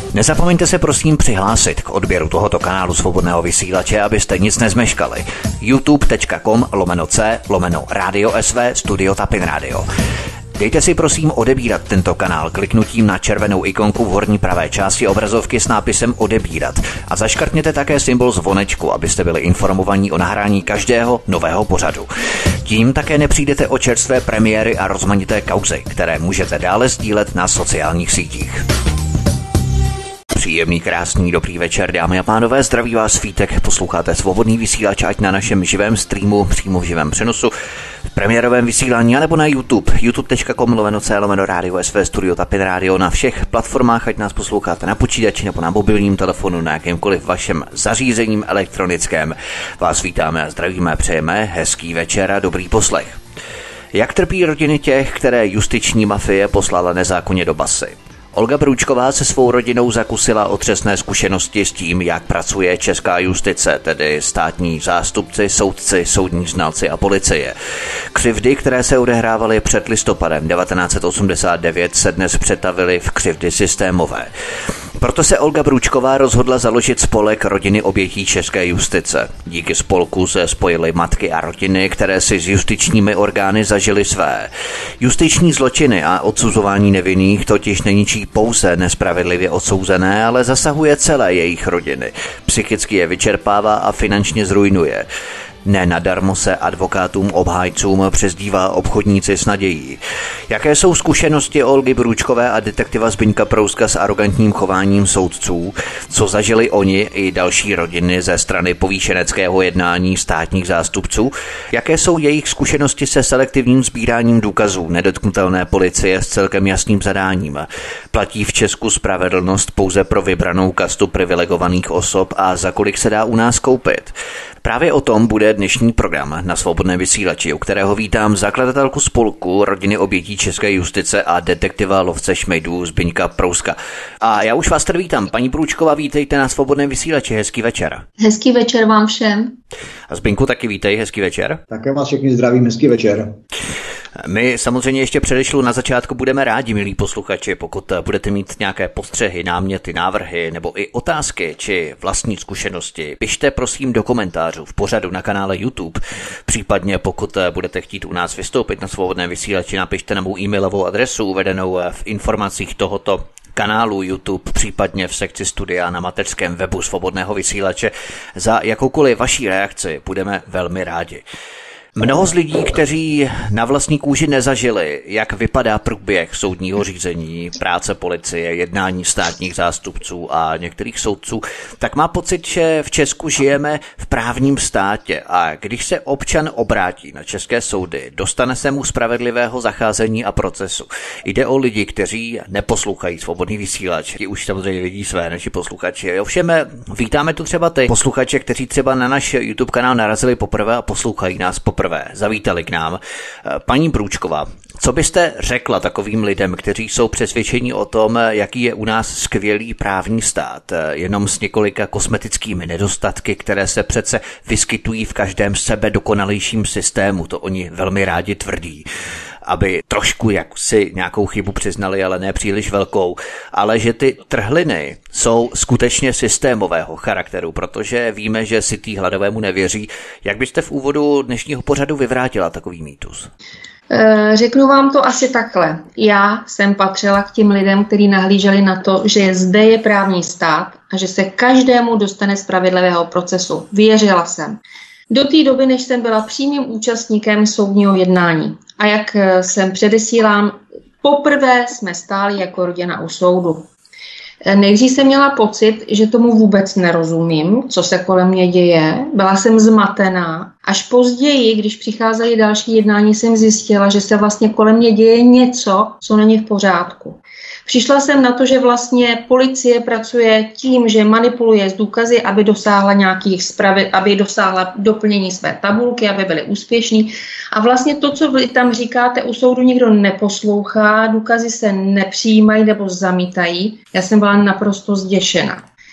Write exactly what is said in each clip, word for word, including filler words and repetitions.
Nezapomeňte se prosím přihlásit k odběru tohoto kanálu Svobodného vysílače, abyste nic nezmeškali. youtube.com lomeno c lomeno Radio S V Studio Tapin Radio. Dejte si prosím odebírat tento kanál kliknutím na červenou ikonku v horní pravé části obrazovky s nápisem odebírat a zaškrtněte také symbol zvonečku, abyste byli informovaní o nahrání každého nového pořadu. Tím také nepřijdete o čerstvé premiéry a rozmanité kauzy, které můžete dále sdílet na sociálních sítích. Příjemný, krásný, dobrý večer, dámy a pánové, zdraví vás Vítek, posloucháte Svobodný vysílač, ať na našem živém streamu, přímo v živém přenosu, v premiérovém vysílání, anebo na YouTube, youtube.com lomeno c lomeno Radio S V Studio Tapin Radio, na všech platformách, ať nás posloucháte na počítači nebo na mobilním telefonu, na jakémkoliv vašem zařízením elektronickém. Vás vítáme a zdravíme, přejeme hezký večer a dobrý poslech. Jak trpí rodiny těch, které justiční mafie poslala nezákonně do basy? Olga Brůčková se svou rodinou zakusila otřesné zkušenosti s tím, jak pracuje česká justice, tedy státní zástupci, soudci, soudní znalci a policie. Křivdy, které se odehrávaly před listopadem devatenáct set osmdesát devět, se dnes přetavily v křivdy systémové. Proto se Olga Brůčková rozhodla založit spolek rodiny obětí české justice. Díky spolku se spojily matky a rodiny, které si s justičními orgány zažily své. Justiční zločiny a odsuzování nevinných totiž neničí pouze nespravedlivě odsouzené, ale zasahuje celé jejich rodiny. Psychicky je vyčerpává a finančně zruinuje. Ne nadarmo se advokátům obhájcům přezdívá obchodníci s nadějí. Jaké jsou zkušenosti Olgy Brůčkové a detektiva Zbyňka Prouska s arrogantním chováním soudců? Co zažili oni i další rodiny ze strany povýšeneckého jednání státních zástupců? Jaké jsou jejich zkušenosti se selektivním sbíráním důkazů nedotknutelné policie s celkem jasným zadáním? Platí v Česku spravedlnost pouze pro vybranou kastu privilegovaných osob a za kolik se dá u nás koupit? Právě o tom bude dnešní program na Svobodném vysílači, u kterého vítám zakladatelku spolku rodiny obětí české justice a detektiva lovce šmejdů Zbyňka Prouska. A já už vás tady vítám. Paní Brůčková, vítejte na Svobodném vysílači. Hezký večer. Hezký večer vám všem. A Zbyňku taky vítej. Hezký večer. Také vás všechny zdravím. Hezký večer. My samozřejmě ještě předešlu na začátku budeme rádi, milí posluchači, pokud budete mít nějaké postřehy, náměty, návrhy nebo i otázky či vlastní zkušenosti. Pište prosím do komentářů v pořadu na kanále YouTube. Případně pokud budete chtít u nás vystoupit na Svobodném vysílači, napište na mou e-mailovou adresu uvedenou v informacích tohoto kanálu YouTube, případně v sekci studia na mateřském webu Svobodného vysílače. Za jakoukoliv vaší reakci budeme velmi rádi. Mnoho z lidí, kteří na vlastní kůži nezažili, jak vypadá průběh soudního řízení, práce policie, jednání státních zástupců a některých soudců, tak má pocit, že v Česku žijeme v právním státě a když se občan obrátí na české soudy, dostane se mu spravedlivého zacházení a procesu. Jde o lidi, kteří neposlouchají Svobodný vysílač, ti už samozřejmě vidí své naši posluchači. Ovšem vítáme tu třeba ty posluchače, kteří třeba na náš YouTube kanál narazili poprvé a poslouchají nás poprvé. Prvé zavítali k nám. Paní Brůčková, co byste řekla takovým lidem, kteří jsou přesvědčeni o tom, jaký je u nás skvělý právní stát, jenom s několika kosmetickými nedostatky, které se přece vyskytují v každém sebe dokonalejším systému, to oni velmi rádi tvrdí, aby trošku jak si nějakou chybu přiznali, ale ne příliš velkou, ale že ty trhliny jsou skutečně systémového charakteru, protože víme, že si tý hladovému nevěří. Jak byste v úvodu dnešního pořadu vyvrátila takový mýtus? Řeknu vám to asi takhle. Já jsem patřila k těm lidem, kteří nahlíželi na to, že zde je právní stát a že se každému dostane spravedlivého procesu. Věřila jsem. Do té doby, než jsem byla přímým účastníkem soudního jednání. A jak jsem předesílám, poprvé jsme stáli jako rodina u soudu. Nejdřív jsem měla pocit, že tomu vůbec nerozumím, co se kolem mě děje. Byla jsem zmatená. Až později, když přicházely další jednání, jsem zjistila, že se vlastně kolem mě děje něco, co není v pořádku. Přišla jsem na to, že vlastně policie pracuje tím, že manipuluje s důkazy, aby dosáhla nějakých spravedl- aby dosáhla doplnění své tabulky, aby byly úspěšní. A vlastně to, co vy tam říkáte, u soudu nikdo neposlouchá, důkazy se nepřijímají nebo zamítají. Já jsem byla naprosto zděšena.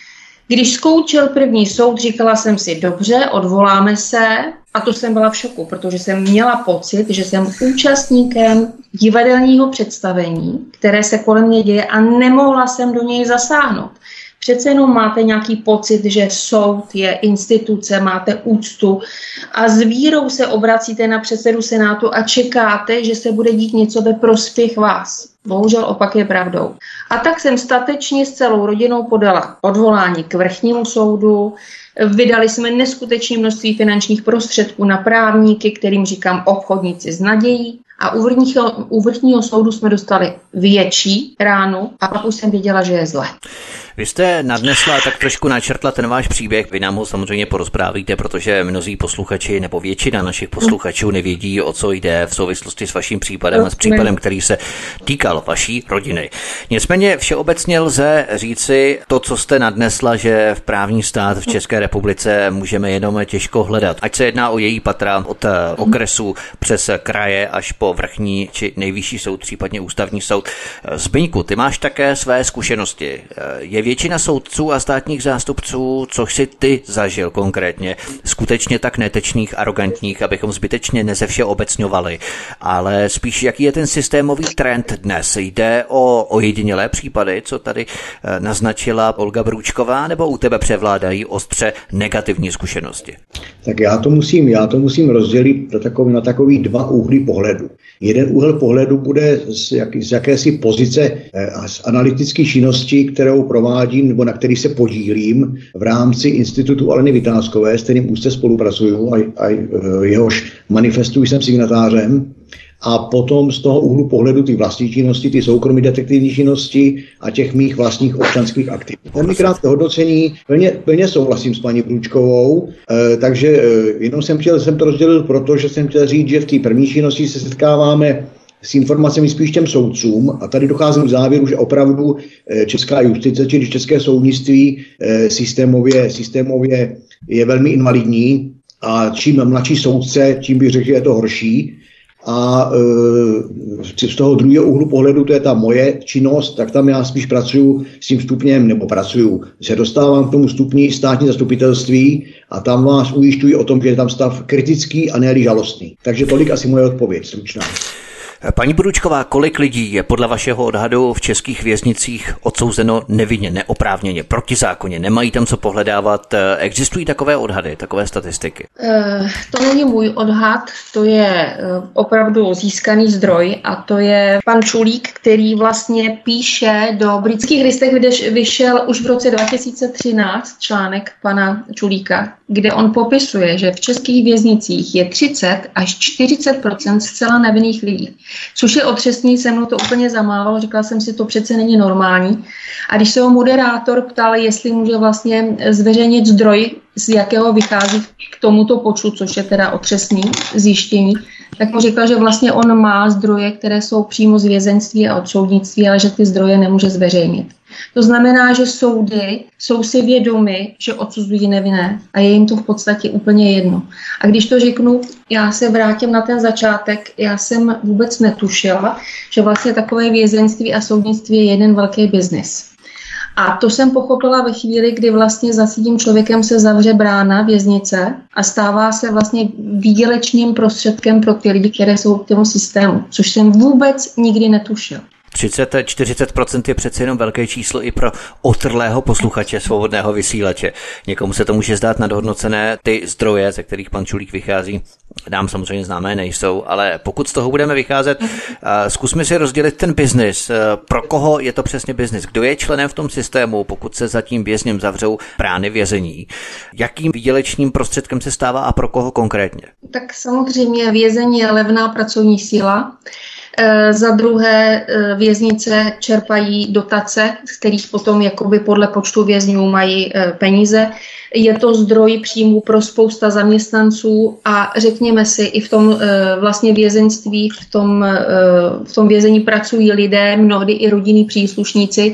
Když skončil první soud, říkala jsem si, dobře, odvoláme se, a to jsem byla v šoku, protože jsem měla pocit, že jsem účastníkem divadelního představení, které se kolem mě děje a nemohla jsem do něj zasáhnout. Přece jenom máte nějaký pocit, že soud je instituce, máte úctu a s vírou se obracíte na předsedu Senátu a čekáte, že se bude dít něco ve prospěch vás. Bohužel opak je pravdou. A tak jsem statečně s celou rodinou podala odvolání k vrchnímu soudu. Vydali jsme neskutečné množství finančních prostředků na právníky, kterým říkám obchodníci s nadějí. A u vrchního, u vrchního soudu jsme dostali větší ránu a pak už jsem věděla, že je zle. Vy jste nadnesla, tak trošku načrtla ten váš příběh, vy nám ho samozřejmě porozprávíte, protože mnozí posluchači nebo většina našich posluchačů nevědí, o co jde v souvislosti s vaším případem a s případem, který se týkal vaší rodiny. Nicméně všeobecně lze říci to, co jste nadnesla, že v právní stát v České republice můžeme jenom těžko hledat. Ať se jedná o její patra od okresu přes kraje až po vrchní či nejvyšší soud, případně ústavní soud. Zbyňku, ty máš také své zkušenosti. Je většina soudců a státních zástupců, což si ty zažil konkrétně, skutečně tak netečných, arrogantních, abychom zbytečně nezevšeobecňovali, ale spíš jaký je ten systémový trend dnes? Jde o ojedinělé případy, co tady naznačila Olga Brůčková, nebo u tebe převládají ostře negativní zkušenosti? Tak já to musím, já to musím rozdělit na takový, na takový dva úhly pohledu. Jeden úhel pohledu bude z, jak, z jakési pozice a z analytické činnosti, kterou provádím nebo na který se podílím v rámci Institutu Aleny Vytázkové, s kterým úzce spolupracuju a, a jehož manifestu jsem signatářem. A potom z toho úhlu pohledu ty vlastní činnosti, ty soukromí detektivní činnosti a těch mých vlastních občanských aktivit. Velmi krátké hodnocení, plně, plně souhlasím s paní Brůčkovou, e, takže e, jenom jsem, chtěl, jsem to rozdělil proto, že jsem chtěl říct, že v té první činnosti se setkáváme s informacemi spíš těm soudcům a tady docházím k závěru, že opravdu e, česká justice, či české soudnictví e, systémově, systémově je velmi invalidní a čím mladší soudce, tím bych řekl, že je to horší. A e, z toho druhého úhlu pohledu, to je ta moje činnost, tak tam já spíš pracuju s tím stupněm, nebo pracuju, se dostávám k tomu stupni státní zastupitelství a tam vás ujišťuji o tom, že je tam stav kritický a ne žalostný. Takže tolik asi moje odpověď, stručná. Paní Brůčková, kolik lidí je podle vašeho odhadu v českých věznicích odsouzeno nevinně, neoprávněně, protizákonně? Nemají tam co pohledávat? Existují takové odhady, takové statistiky? Uh, to není můj odhad, to je uh, opravdu získaný zdroj a to je pan Čulík, který vlastně píše do Britských listech, kde vyšel už v roce dva tisíce třináct článek pana Čulíka, kde on popisuje, že v českých věznicích je třicet až čtyřicet procent zcela nevinných lidí. Což je otřesný, se mnou to úplně zamávalo, říkala jsem si, to přece není normální. A když se ho moderátor ptal, jestli může vlastně zveřejnit zdroj, z jakého vychází k tomuto počtu, což je teda otřesný zjištění, tak mu řekla, že vlastně on má zdroje, které jsou přímo z vězeňství a od soudnictví, ale že ty zdroje nemůže zveřejnit. To znamená, že soudy jsou si vědomi, že odsuzují nevinné a je jim to v podstatě úplně jedno. A když to řeknu, já se vrátím na ten začátek, já jsem vůbec netušila, že vlastně takové vězeňství a soudnictví je jeden velký biznis. A to jsem pochopila ve chvíli, kdy vlastně za tím člověkem se zavře brána věznice a stává se vlastně výdělečným prostředkem pro ty lidi, které jsou v tom systému, což jsem vůbec nikdy netušil. třicet až čtyřicet procent je přece jenom velké číslo i pro otrlého posluchače svobodného vysílače. Někomu se to může zdát nadhodnocené, ty zdroje, ze kterých pan Čulík vychází, nám samozřejmě známé nejsou, ale pokud z toho budeme vycházet, zkusme si rozdělit ten biznis. Pro koho je to přesně biznis? Kdo je členem v tom systému, pokud se za tím vězněm zavřou brány vězení? Jakým výdělečným prostředkem se stává a pro koho konkrétně? Tak samozřejmě vězení je levná pracovní síla. E, za druhé e, věznice čerpají dotace, z kterých potom jakoby podle počtu vězňů mají e, peníze. Je to zdroj příjmů pro spousta zaměstnanců a řekněme si, i v tom e, vlastně vězeňství, v tom, e, v tom vězení pracují lidé, mnohdy i rodinní příslušníci.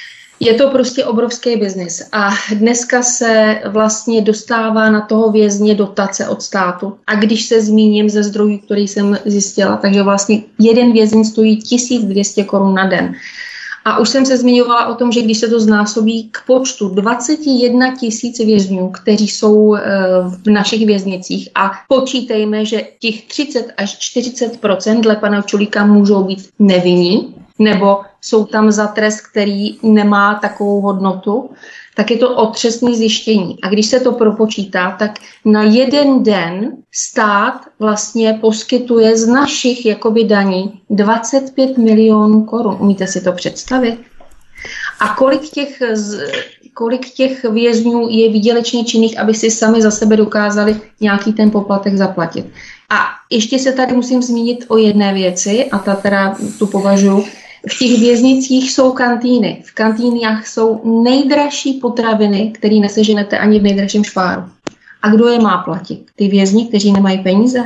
Je to prostě obrovský biznis a dneska se vlastně dostává na toho vězně dotace od státu. A když se zmíním ze zdrojů, který jsem zjistila, takže vlastně jeden vězeň stojí tisíc dvě stě korun na den. A už jsem se zmiňovala o tom, že když se to znásobí k počtu dvacet jedna tisíc vězňů, kteří jsou v našich věznicích a počítejme, že těch třicet až čtyřicet procent dle pana Čulíka můžou být nevinní, nebo jsou tam za trest, který nemá takovou hodnotu, tak je to otřesné zjištění. A když se to propočítá, tak na jeden den stát vlastně poskytuje z našich jakoby daní dvacet pět milionů korun. Umíte si to představit? A kolik těch, kolik těch vězňů je výdělečně činných, aby si sami za sebe dokázali nějaký ten poplatek zaplatit. A ještě se tady musím zmínit o jedné věci, a ta teda tu považuji. V těch věznicích jsou kantýny. V kantýnách jsou nejdražší potraviny, které neseženete ani v nejdražším šváru. A kdo je má platit? Ty vězni, kteří nemají peníze?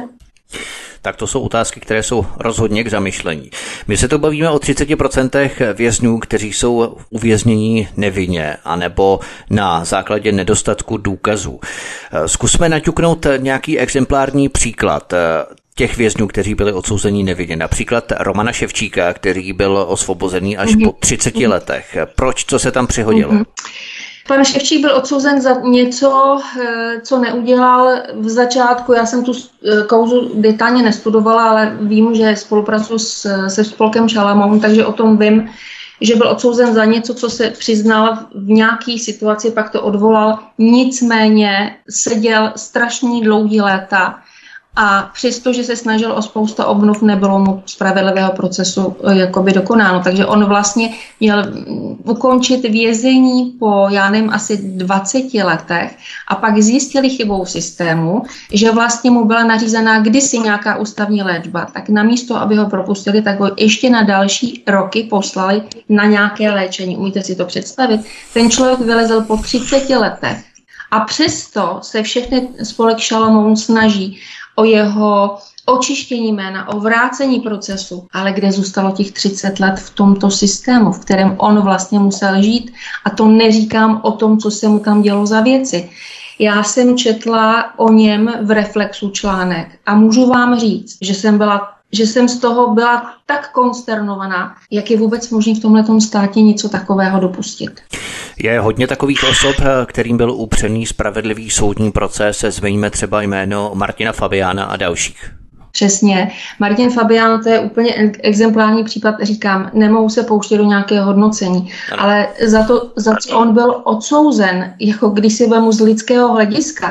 Tak to jsou otázky, které jsou rozhodně k zamyšlení. My se to bavíme o třicet procent vězňů, kteří jsou uvěznění nevinně, anebo na základě nedostatku důkazů. Zkusme naťuknout nějaký exemplární příklad těch vězňů, kteří byli odsouzeni nevinně. Například Romana Ševčíka, který byl osvobozený až mm-hmm. po třiceti letech. Proč? Co se tam přihodilo? Mm-hmm. Pan Ševčík byl odsouzen za něco, co neudělal v začátku. Já jsem tu kauzu detailně nestudovala, ale vím, že spolupracuji se spolkem Šalamoun, takže o tom vím, že byl odsouzen za něco, co se přiznal v nějaké situaci, pak to odvolal. Nicméně seděl strašně dlouhý léta. A přesto, že se snažil o spousta obnov, nebylo mu spravedlivého procesu jakoby dokonáno. Takže on vlastně měl ukončit vězení po, já nevím, asi dvaceti letech a pak zjistili chybou systému, že vlastně mu byla nařízená kdysi nějaká ústavní léčba. Tak namísto, aby ho propustili, tak ho ještě na další roky poslali na nějaké léčení. Umíte si to představit? Ten člověk vylezl po třiceti letech a přesto se všechny spolek Šalamoun snaží o jeho očištění jména, o vrácení procesu, ale kde zůstalo těch třicet let v tomto systému, v kterém on vlastně musel žít. A to neříkám o tom, co se mu tam dělo za věci. Já jsem četla o něm v Reflexu článek a můžu vám říct, že jsem byla že jsem z toho byla tak konsternovaná, jak je vůbec možné v tomhletom státě něco takového dopustit. Je hodně takových osob, kterým byl upřený spravedlivý soudní proces, zmiňme třeba jméno Martina Fabiána a dalších. Přesně. Martin Fabián, to je úplně exemplární případ, říkám, nemohu se pouštět do nějakého hodnocení, ano. Ale za to, za co on byl odsouzen, jako když si vemu z lidského hlediska,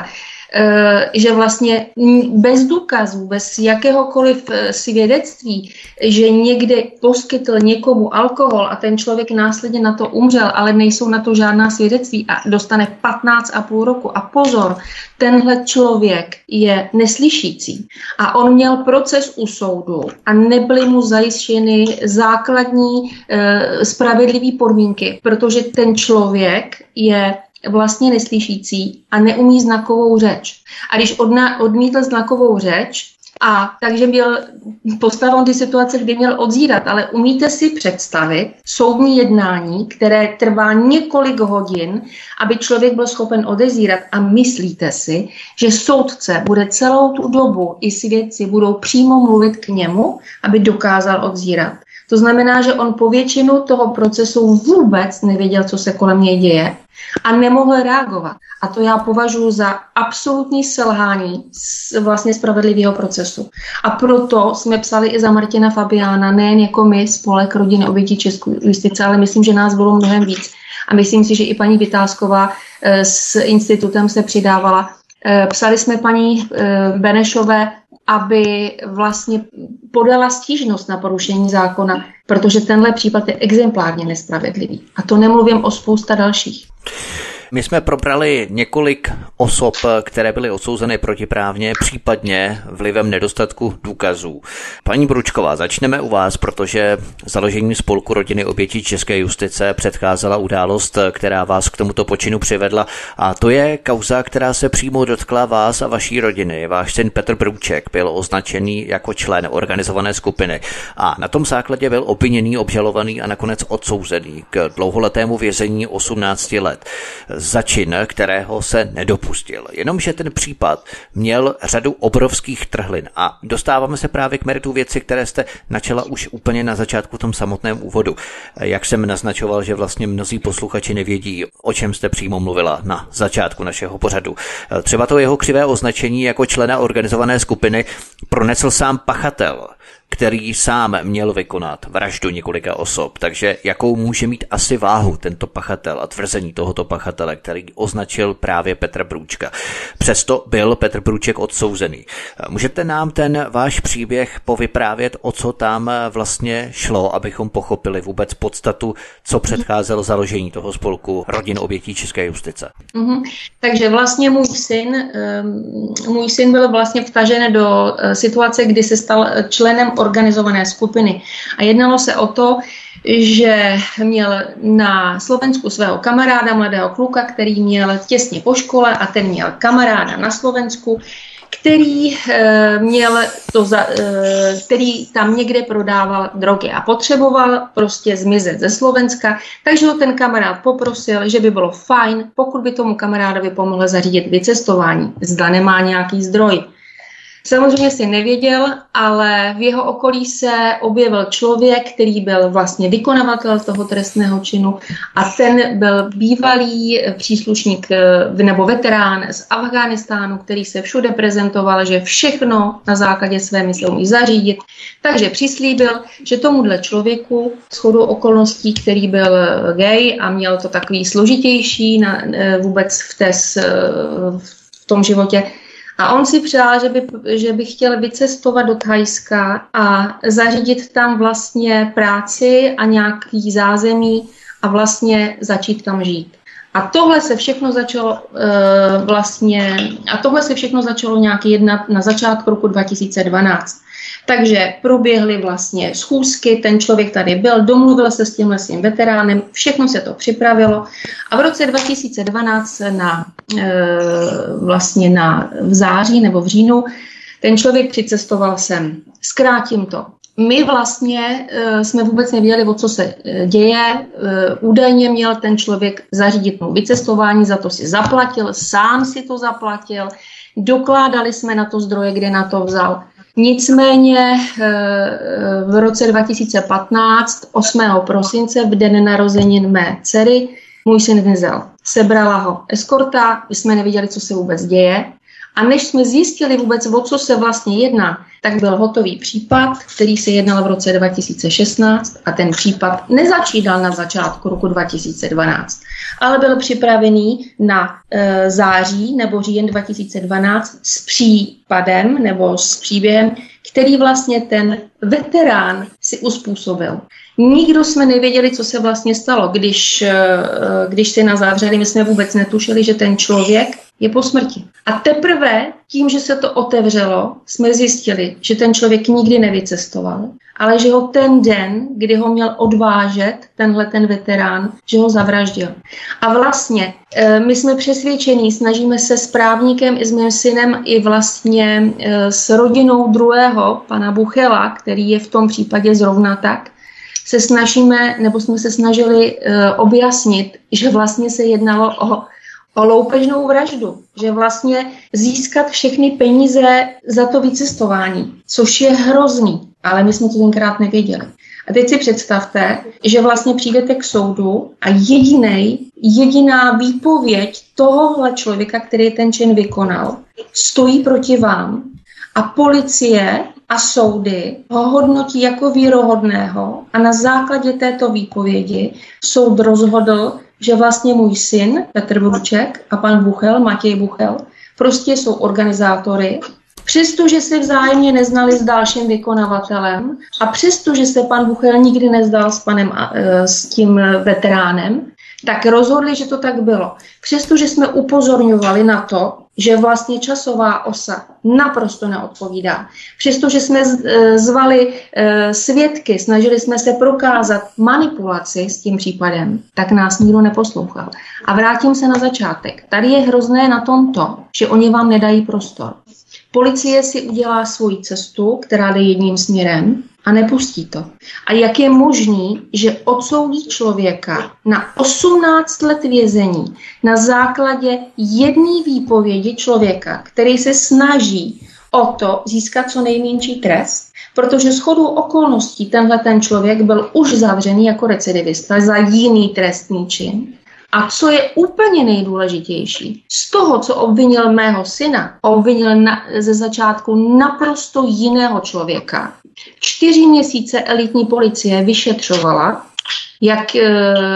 že vlastně bez důkazů, bez jakéhokoliv svědectví, že někde poskytl někomu alkohol a ten člověk následně na to umřel, ale nejsou na to žádná svědectví a dostane patnáct a půl roku. A pozor, tenhle člověk je neslyšící a on měl proces u soudu a nebyly mu zajištěny základní eh, spravedlivé podmínky, protože ten člověk je vlastně neslyšící a neumí znakovou řeč. A když odna, odmítl znakovou řeč, a takže byl postaven do situace, kdy měl odzírat, ale umíte si představit soudní jednání, které trvá několik hodin, aby člověk byl schopen odezírat a myslíte si, že soudce bude celou tu dobu i svědci budou přímo mluvit k němu, aby dokázal odzírat. To znamená, že on po většinu toho procesu vůbec nevěděl, co se kolem něj děje a nemohl reagovat. A to já považuji za absolutní selhání vlastně spravedlivého procesu. A proto jsme psali i za Martina Fabiána, nejen jako my, spolek rodiny obětí české justice, ale myslím, že nás bylo mnohem víc. A myslím si, že i paní Vitásková s institutem se přidávala. Psali jsme paní Benešové, aby vlastně podala stížnost na porušení zákona, protože tenhle případ je exemplárně nespravedlivý. A to nemluvím o spousta dalších. My jsme probrali několik osob, které byly odsouzeny protiprávně, případně vlivem nedostatku důkazů. Paní Bručková, začneme u vás, protože založení spolku rodiny obětí české justice předcházela událost, která vás k tomuto počinu přivedla, a to je kauza, která se přímo dotkla vás a vaší rodiny. Váš syn Petr Brůček byl označený jako člen organizované skupiny a na tom základě byl obviněný, obžalovaný a nakonec odsouzený k dlouholetému vězení osmnáct let. za čin, kterého se nedopustil. Jenomže ten případ měl řadu obrovských trhlin a dostáváme se právě k meritu věci, které jste načala už úplně na začátku v tom samotném úvodu. Jak jsem naznačoval, že vlastně mnozí posluchači nevědí, o čem jste přímo mluvila na začátku našeho pořadu. Třeba to jeho křivé označení jako člena organizované skupiny pronesl sám pachatel, který sám měl vykonat vraždu několika osob. Takže jakou může mít asi váhu tento pachatel a tvrzení tohoto pachatele, který označil právě Petra Brůčka. Přesto byl Petr Brůček odsouzený. Můžete nám ten váš příběh povyprávět, o co tam vlastně šlo, abychom pochopili vůbec podstatu, co předcházelo založení toho spolku Rodin obětí české justice? Mm-hmm. Takže vlastně můj syn, můj syn byl vlastně vtažen do situace, kdy se stal členem organizované skupiny. A jednalo se o to, že měl na Slovensku svého kamaráda, mladého kluka, který měl těsně po škole a ten měl kamaráda na Slovensku, který, e, měl to za, e, který tam někde prodával drogy a potřeboval prostě zmizet ze Slovenska, takže ho ten kamarád poprosil, že by bylo fajn, pokud by tomu kamarádovi pomohl zařídit vycestování, zda nemá nějaký zdroj. Samozřejmě si nevěděl, ale v jeho okolí se objevil člověk, který byl vlastně vykonavatel toho trestného činu a ten byl bývalý příslušník nebo veterán z Afghánistánu, který se všude prezentoval, že všechno na základě své mysli umí zařídit. Takže přislíbil, že tomuhle člověku shodou okolností, který byl gay a měl to takový složitější na, vůbec v, té, v tom životě, a on si přál, že by, že by chtěl vycestovat do Thajska a zařídit tam vlastně práci a nějaký zázemí a vlastně začít tam žít. A tohle se všechno začalo uh, vlastně, a tohle se všechno začalo nějak jednat na začátku roku dva tisíce dvanáct. Takže proběhly vlastně schůzky, ten člověk tady byl, domluvil se s tímhle svým veteránem, všechno se to připravilo a v roce dva tisíce dvanáct na, e, vlastně na, v září nebo v říjnu ten člověk přicestoval sem. Zkrátím to. My vlastně e, jsme vůbec nevěděli, o co se e, děje. E, údajně měl ten člověk zařídit mu vycestování, za to si zaplatil, sám si to zaplatil, dokládali jsme na to zdroje, kde na to vzal. Nicméně v roce dva tisíce patnáct, osmého prosince, v den narozenin mé dcery, můj syn zmizel. Sebrala ho eskorta, my jsme nevěděli, co se vůbec děje. A než jsme zjistili vůbec, o co se vlastně jedná, tak byl hotový případ, který se jednal v roce dva tisíce šestnáct a ten případ nezačínal na začátku roku dva tisíce dvanáct, ale byl připravený na e, září nebo říjen dva tisíce dvanáct s případem nebo s příběhem, který vlastně ten veterán si uspůsobil. Nikdo jsme nevěděli, co se vlastně stalo, když, když si nás zavřeli, my jsme vůbec netušili, že ten člověk je po smrti. A teprve tím, že se to otevřelo, jsme zjistili, že ten člověk nikdy nevycestoval, ale že ho ten den, kdy ho měl odvážet, tenhle ten veterán, že ho zavraždil. A vlastně my jsme přesvědčení, snažíme se s právníkem i s mým synem i vlastně s rodinou druhého, pana Buchela, který je v tom případě zrovna tak, se snažíme, nebo jsme se snažili uh, objasnit, že vlastně se jednalo o, o loupežnou vraždu, že vlastně získat všechny peníze za to vycestování, což je hrozný, ale my jsme to tenkrát nevěděli. A teď si představte, že vlastně přijdete k soudu a jedinej, jediná výpověď tohohle člověka, který ten čin vykonal, stojí proti vám a policie a soudy ho hodnotí jako věrohodného a na základě této výpovědi soud rozhodl, že vlastně můj syn Petr Brůček a pan Buchel, Matěj Buchel, prostě jsou organizátory, přestože se vzájemně neznali s dalším vykonavatelem a přestože se pan Buchel nikdy nezdal s panem s tím veteránem, tak rozhodli, že to tak bylo. Přestože jsme upozorňovali na to, že vlastně časová osa naprosto neodpovídá. Přestože jsme zvali e, svědky, snažili jsme se prokázat manipulaci s tím případem, tak nás nikdo neposlouchal. A vrátím se na začátek. Tady je hrozné na tom to, že oni vám nedají prostor. Policie si udělá svoji cestu, která jde jedním směrem a nepustí to. A jak je možný, že odsoudí člověka na osmnáct let vězení na základě jedné výpovědi člověka, který se snaží o to získat co nejmenší trest, protože shodou okolností tenhle ten člověk byl už zavřený jako recidivista za jiný trestný čin. A co je úplně nejdůležitější, z toho, co obvinil mého syna, obvinil na, ze začátku naprosto jiného člověka. Čtyři měsíce elitní policie vyšetřovala jak e,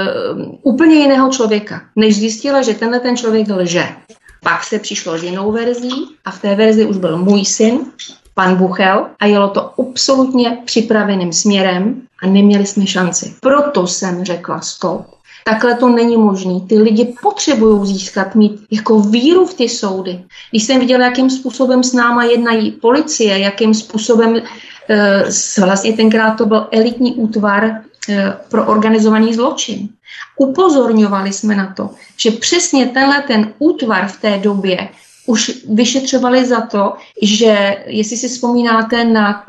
úplně jiného člověka, než zjistila, že tenhle ten člověk lže. Pak se přišlo s jinou verzí a v té verzi už byl můj syn, pan Buchel, a jelo to absolutně připraveným směrem a neměli jsme šanci. Proto jsem řekla stop. Takhle to není možné. Ty lidi potřebují získat, mít jako víru v ty soudy. Když jsem viděla, jakým způsobem s náma jednají policie, jakým způsobem e, vlastně tenkrát to byl elitní útvar e, pro organizovaný zločin. Upozorňovali jsme na to, že přesně tenhle ten útvar v té době už vyšetřovali za to, že, jestli si vzpomínáte na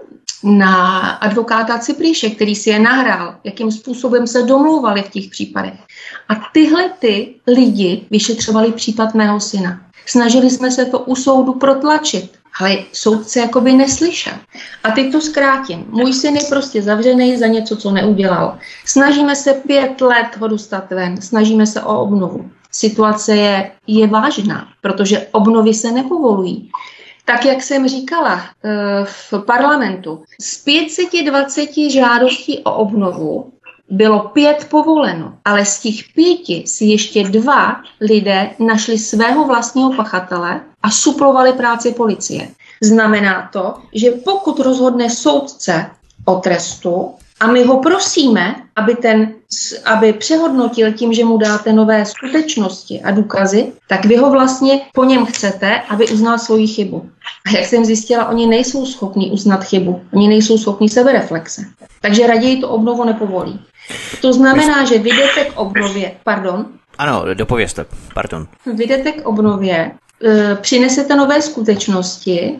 na advokáta Cypríše, který si je nahrál, jakým způsobem se domlouvali v těch případech. A tyhle ty lidi vyšetřovali případ mého syna. Snažili jsme se to u soudu protlačit, ale soudce jakoby neslyšel. A teď to zkrátím. Můj syn je prostě zavřený za něco, co neudělal. Snažíme se pět let ho dostat ven, snažíme se o obnovu. Situace je, je vážná, protože obnovy se nepovolují. Tak, jak jsem říkala v parlamentu, z pět set dvacet žádostí o obnovu bylo pět povoleno, ale z těch pěti si ještě dva lidé našli svého vlastního pachatele a suplovali práci policie. Znamená to, že pokud rozhodne soudce o trestu a my ho prosíme, aby, ten, aby přehodnotil tím, že mu dáte nové skutečnosti a důkazy, tak vy ho vlastně po něm chcete, aby uznal svoji chybu. A jak jsem zjistila, oni nejsou schopni uznat chybu. Oni nejsou schopni sebereflexe. Takže raději to obnovu nepovolí. To znamená, že vy jdete k obnově, pardon. Ano, dopovězte, pardon. Vy jdete k obnově, e, přinesete nové skutečnosti,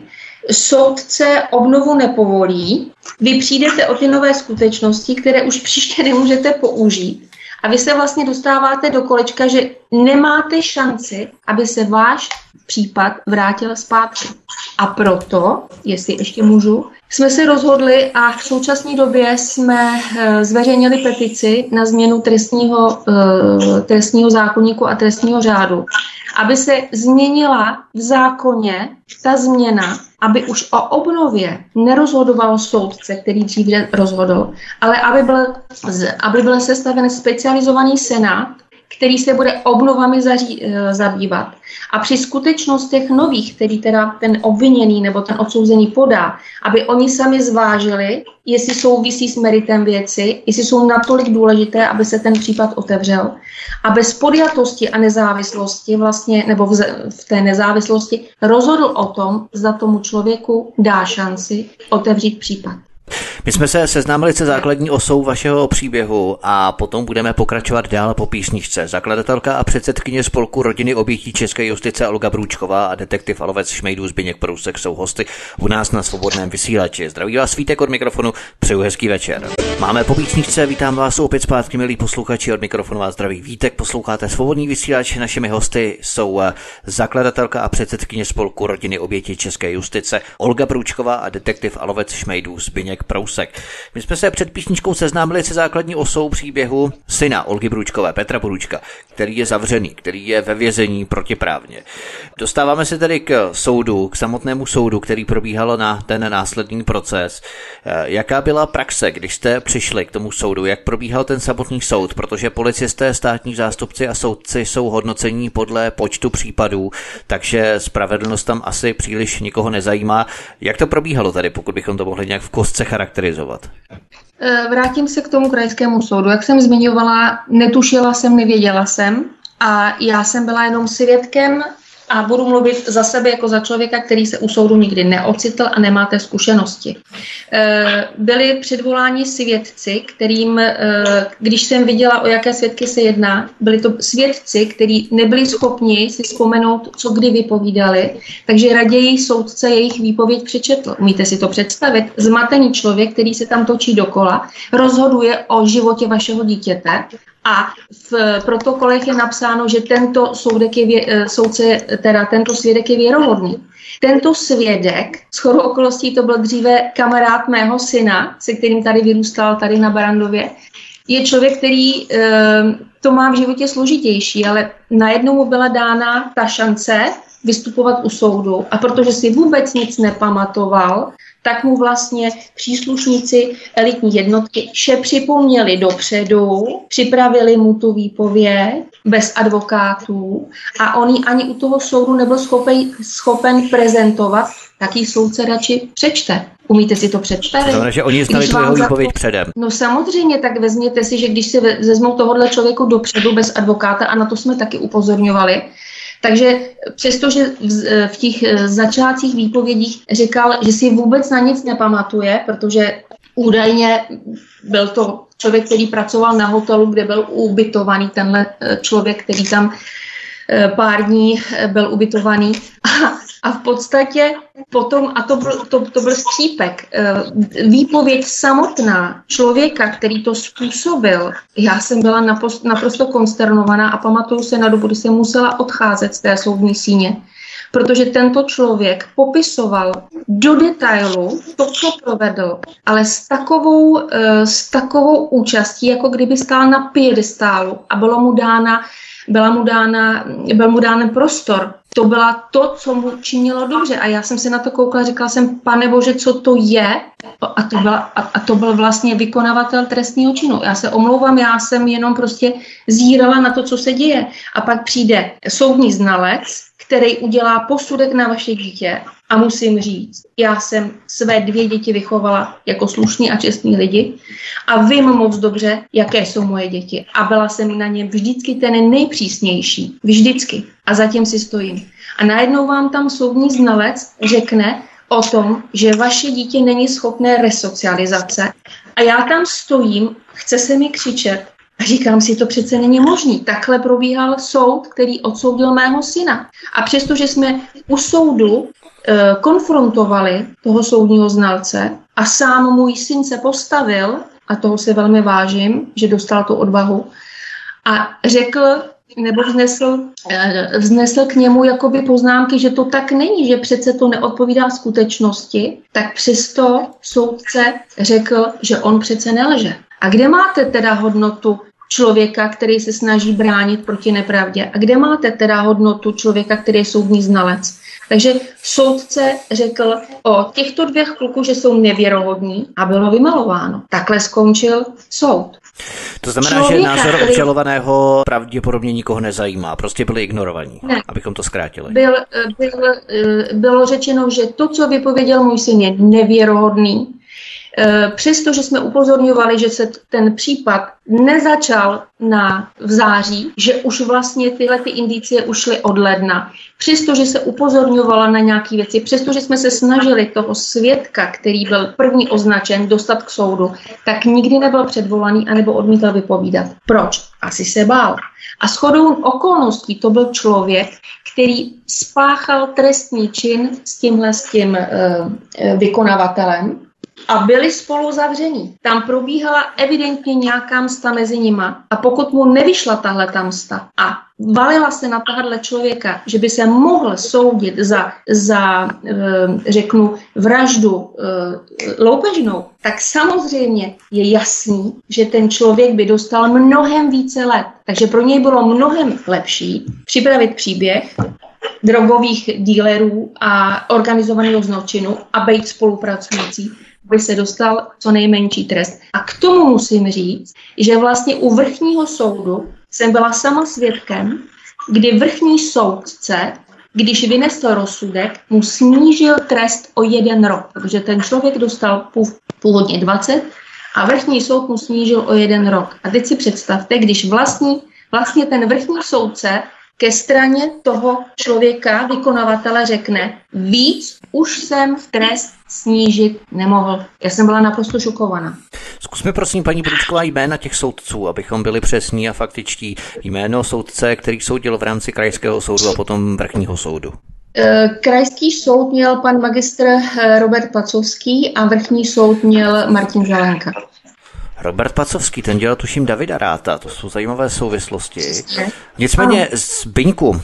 soudce obnovu nepovolí, vy přijdete o ty nové skutečnosti, které už příště nemůžete použít. A vy se vlastně dostáváte do kolečka, že nemáte šanci, aby se váš případ vrátil zpátky. A proto, jestli ještě můžu, jsme se rozhodli a v současné době jsme zveřejnili petici na změnu trestního, trestního zákoníku a trestního řádu, aby se změnila v zákoně ta změna, aby už o obnově nerozhodoval soudce, který dříve rozhodl, ale aby byl, aby byl sestaven specializovaný senát, který se bude obnovami zaří, zabývat. A při skutečnostech nových, který teda ten obviněný nebo ten odsouzený podá, aby oni sami zvážili, jestli souvisí s meritem věci, jestli jsou natolik důležité, aby se ten případ otevřel. A bez podjatosti a nezávislosti vlastně, nebo v, v té nezávislosti rozhodl o tom, zda tomu člověku dá šanci otevřít případ. My jsme se seznámili se základní osou vašeho příběhu a potom budeme pokračovat dál po písničce. Zakladatelka a předsedkyně spolku rodiny obětí české justice Olga Brůčková a detektiv a lovec šmejdů Zbyněk Prousek jsou hosty u nás na Svobodném vysílači. Zdraví vás Vítek od mikrofonu, přeju hezký večer. Máme po písničce, vítám vás opět zpátky, milí posluchači, od mikrofonu vás zdraví Vítek, posloucháte Svobodný vysílač. Našimi hosty jsou zakladatelka a předsedkyně spolku rodiny obětí české justice Olga Brůčková a detektiv a lovec šmejdů Zbyněk Prousek. My jsme se před písničkou seznámili se základní osou příběhu syna Olgy Brůčkové, Petra Brůčka, který je zavřený, který je ve vězení protiprávně. Dostáváme se tedy k soudu, k samotnému soudu, který probíhal na ten následný proces. Jaká byla praxe, když jste přišli k tomu soudu, jak probíhal ten samotný soud, protože policisté, státní zástupci a soudci jsou hodnocení podle počtu případů, takže spravedlnost tam asi příliš nikoho nezajímá. Jak to probíhalo tady, pokud bychom to mohli nějak v kostce charakterizovat? Vrátím se k tomu krajskému soudu. Jak jsem zmiňovala, netušila jsem, nevěděla jsem a já jsem byla jenom svědkem a budu mluvit za sebe jako za člověka, který se u soudu nikdy neocitl a nemá té zkušenosti. Byli předvoláni svědci, kterým, když jsem viděla, o jaké svědky se jedná, byli to svědci, kteří nebyli schopni si vzpomenout, co kdy vypovídali, takže raději soudce jejich výpověď přečetl. Umíte si to představit? Zmatený člověk, který se tam točí dokola, rozhoduje o životě vašeho dítěte a v protokolech je napsáno, že tento soudek je vě, soudce, teda tento svědek je věrohodný. Tento svědek, shodou okolností to byl dříve kamarád mého syna, se kterým tady vyrůstal tady na Barandově, je člověk, který e, to má v životě složitější, ale najednou mu byla dána ta šance vystupovat u soudu a protože si vůbec nic nepamatoval, tak mu vlastně příslušníci elitní jednotky vše připomněli dopředu, připravili mu tu výpověď bez advokátů a on ji ani u toho soudu nebyl schopen, schopen prezentovat, tak ji soudce radši přečte. Umíte si to představit? Znamená, že oni znali tu jeho výpověď předem. No samozřejmě, tak vezměte si, že když si vezmou tohohle člověku dopředu bez advokáta, a na to jsme taky upozorňovali, takže přestože v těch začátcích výpovědích říkal, že si vůbec na nic nepamatuje, protože údajně byl to člověk, který pracoval na hotelu, kde byl ubytovaný tenhle člověk, který tam pár dní byl ubytovaný. A, a v podstatě potom, a to byl, to, to byl skřípek, výpověď samotná člověka, který to způsobil, já jsem byla naprosto, naprosto konsternovaná a pamatuju se na dobu, kdy jsem musela odcházet z té soudní síně, protože tento člověk popisoval do detailu to, co provedl, ale s takovou, s takovou účastí, jako kdyby stál na piedestálu a bylo mu dána Byla mu dána, byl mu dán prostor. To byla to, co mu činilo dobře. A já jsem se na to koukla a říkala jsem, Pane Bože, co to je? A to, byla, a, a to byl vlastně vykonavatel trestného činu. Já se omlouvám, já jsem jenom prostě zírala na to, co se děje. A pak přijde soudní znalec, který udělá posudek na vaše dítě. A musím říct, já jsem své dvě děti vychovala jako slušní a čestní lidi a vím moc dobře, jaké jsou moje děti. A byla jsem na ně vždycky ten nejpřísnější. Vždycky. A zatím si stojím. A najednou vám tam soudní znalec řekne o tom, že vaše dítě není schopné resocializace. A já tam stojím, chce se mi křičet. A říkám si, to přece není možný. Takhle probíhal soud, který odsoudil mého syna. A přestože jsme u soudu e, konfrontovali toho soudního znalce a sám můj syn se postavil, a toho se velmi vážím, že dostal tu odvahu, a řekl, nebo vznesl, e, vznesl k němu jakoby poznámky, že to tak není, že přece to neodpovídá skutečnosti, tak přesto soudce řekl, že on přece nelže. A kde máte teda hodnotu člověka, který se snaží bránit proti nepravdě? A kde máte teda hodnotu člověka, který je soudní znalec? Takže soudce řekl o těchto dvěch kluků, že jsou nevěrohodní a bylo vymalováno. Takhle skončil soud. To znamená, člověka, že názor který... obžalovaného pravděpodobně nikoho nezajímá. Prostě byli ignorovaní, ne. Abychom to zkrátili. Byl, byl, bylo řečeno, že to, co vypověděl můj syn, je nevěrohodný. Přestože jsme upozorňovali, že se ten případ nezačal na v září, že už vlastně tyhle ty indicie ušly od ledna, přestože se upozorňovalo na nějaké věci, přestože jsme se snažili toho svědka, který byl první označen, dostat k soudu, tak nikdy nebyl předvolaný anebo odmítal vypovídat. Proč? Asi se bál. A shodou okolností to byl člověk, který spáchal trestný čin s tímhle s tím uh, vykonavatelem, a byli spolu zavření. Tam probíhala evidentně nějaká msta mezi nima. A pokud mu nevyšla tahle ta msta a valila se na tahle člověka, že by se mohl soudit za, za řeknu, vraždu loupežnou, tak samozřejmě je jasný, že ten člověk by dostal mnohem více let. Takže pro něj bylo mnohem lepší připravit příběh drogových dílerů a organizovaného zločinu a být spolupracující, aby se dostal co nejmenší trest. A k tomu musím říct, že vlastně u vrchního soudu jsem byla sama svědkem, kdy vrchní soudce, když vynesl rozsudek, mu snížil trest o jeden rok, protože ten člověk dostal původně dvacet a vrchní soud mu snížil o jeden rok. A teď si představte, když vlastní, vlastně ten vrchní soudce ke straně toho člověka, vykonavatele řekne, víc už jsem trest snížit nemohl. Já jsem byla naprosto šokovaná. Zkusme prosím, paní Brůčková, jména těch soudců, abychom byli přesní a faktičtí. Jméno soudce, který soudil v rámci krajského soudu a potom vrchního soudu. Krajský soud měl pan magistr Robert Pacovský a vrchní soud měl Martin Zelenka. Robert Pacovský, ten dělal tuším Davida Ratha, to jsou zajímavé souvislosti. Nicméně, Zbyňku,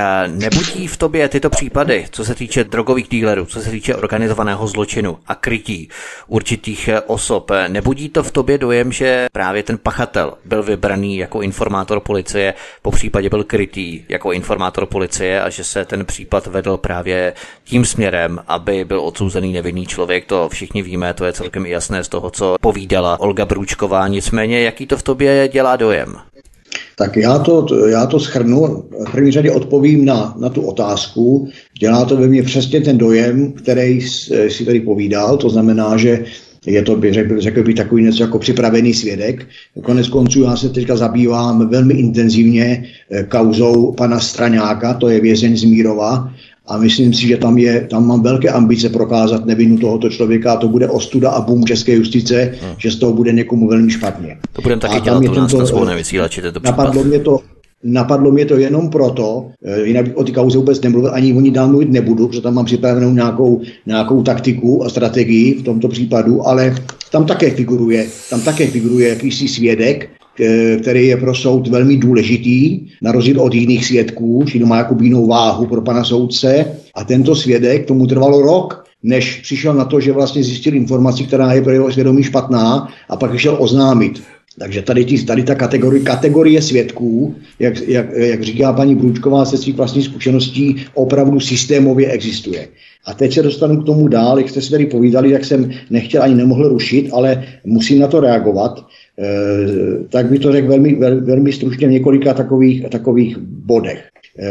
nebudí v tobě tyto případy, co se týče drogových dílerů, co se týče organizovaného zločinu a krytí určitých osob, nebudí to v tobě dojem, že právě ten pachatel byl vybraný jako informátor policie, po případě byl krytý jako informátor policie a že se ten případ vedl právě tím směrem, aby byl odsouzený nevinný člověk, to všichni víme, to je celkem jasné z toho, co povídala Olga Brůčková, nicméně jaký to v tobě dělá dojem? Tak já to, já to shrnu, v první řadě odpovím na, na tu otázku. Dělá to ve mně přesně ten dojem, který si tady povídal, to znamená, že je to, řekl, řekl bych, takový něco jako připravený svědek. Konec konců já se teďka zabývám velmi intenzivně kauzou pana Straňáka, to je vězeň z Mírova, a myslím si, že tam, je, tam mám velké ambice prokázat nevinu tohoto člověka a to bude ostuda a boom české justice, hmm. že z toho bude někomu velmi špatně. To budeme taky dělat u nás na Svobodném vysílači, tento případ. Napadlo mě to, napadlo mě to jenom proto, jinak bych o té kauze vůbec nemluvil, ani o ní dál mluvit nebudu, protože tam mám připravenou nějakou, nějakou taktiku a strategii v tomto případu, ale tam také figuruje, tam také figuruje jakýsi svědek, který je pro soud velmi důležitý, na rozdíl od jiných svědků, čili má jakoby jinou váhu pro pana soudce. A tento svědek, tomu trvalo rok, než přišel na to, že vlastně zjistil informaci, která je pro jeho svědomí špatná, a pak šel oznámit. Takže tady, tady ta kategorie, kategorie svědků, jak, jak, jak říká paní Brůčková se svých vlastních zkušeností, opravdu systémově existuje. A teď se dostanu k tomu dál, jak jste si tady povídali, jak jsem nechtěl ani nemohl rušit, ale musím na to reagovat. E, tak by to řekl velmi, vel, velmi stručně v několika takových, takových bodech. E,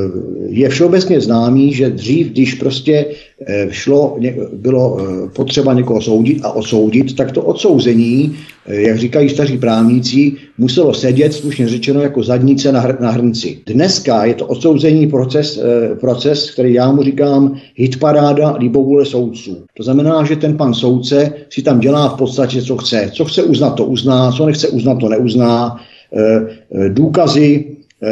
je všeobecně známý, že dřív, když prostě šlo, bylo potřeba někoho soudit a odsoudit, tak to odsouzení, jak říkají staří právníci, muselo sedět, slušně řečeno, jako zadnice na, hr- na hrnci. Dneska je to odsouzení proces, proces, který já mu říkám hitparáda libovůle soudců. To znamená, že ten pan soudce si tam dělá v podstatě, co chce. Co chce uznat, to uzná, co nechce uznat, to neuzná. Důkazy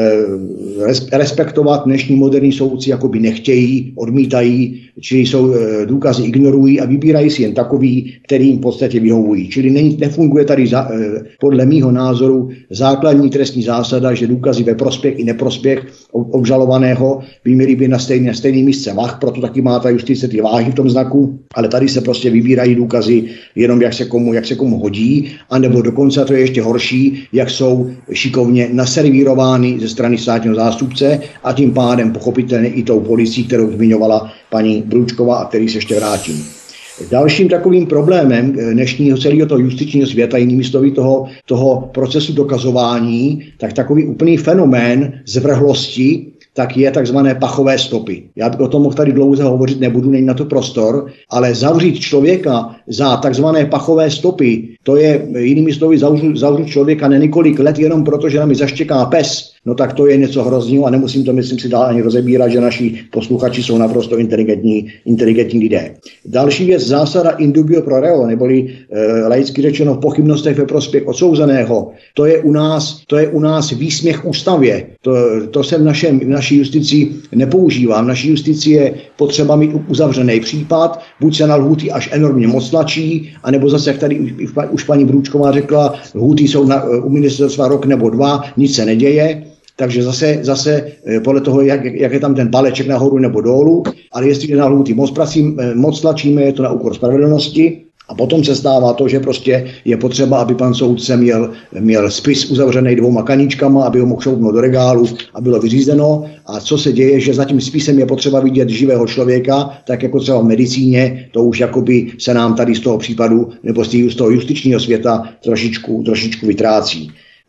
respektovat dnešní moderní soudci jakoby nechtějí, odmítají, čili jsou důkazy ignorují a vybírají si jen takový, který jim v podstatě vyhovují. Čili ne, nefunguje tady za, podle mýho názoru základní trestní zásada, že důkazy ve prospěch i neprospěch obžalovaného by měly být na stejné, na stejné místce vah, proto taky má ta justice ty váhy v tom znaku, ale tady se prostě vybírají důkazy jenom jak se komu, jak se komu hodí, anebo dokonce, to je ještě horší, jak jsou šikovně naservírovány ze strany státního zástupce a tím pádem pochopitelně i tou policií, kterou zmiňovala paní Brůčková a který se ještě vrátím. Dalším takovým problémem dnešního celého toho justičního světa, jinými slovy toho, toho procesu dokazování, tak takový úplný fenomén zvrhlosti, tak je takzvané pachové stopy. Já bych o tom mohl tady dlouze hovořit, nebudu, není na to prostor, ale zavřít člověka za takzvané pachové stopy, to je jinými slovy zavřít, zavřít člověka na několik let jenom proto, že nám mi zaštěká pes, no tak to je něco hrozného a nemusím to, myslím si, dál ani rozebírat, že naši posluchači jsou naprosto inteligentní, inteligentní lidé. Další věc, zásada in dubio pro reo, neboli e, laicky řečeno v pochybnostech ve prospěch odsouzeného. To je u nás, to je u nás výsměch ústavě. To, to se v, našem, v naší justici nepoužívá. V naší justici je potřeba mít uzavřený případ, buď se na lhůty až enormně moc tlačí, anebo zase, jak tady už, už paní Brůčková řekla, lhůty jsou na, u ministerstva rok nebo dva, nic se neděje. Takže zase, zase podle toho, jak, jak je tam ten paleček nahoru nebo dolů, ale jestli na lhůty moc, pracím, moc tlačíme, je to na úkor spravedlnosti. A potom se stává to, že prostě je potřeba, aby pan soudce měl, měl spis uzavřený dvouma kaníčkama, aby ho mohl šoupnout do regálu a bylo vyřízeno. A co se děje, že za tím spisem je potřeba vidět živého člověka, tak jako třeba v medicíně, to už jakoby se nám tady z toho případu nebo z toho justičního světa trošičku, trošičku vytrácí.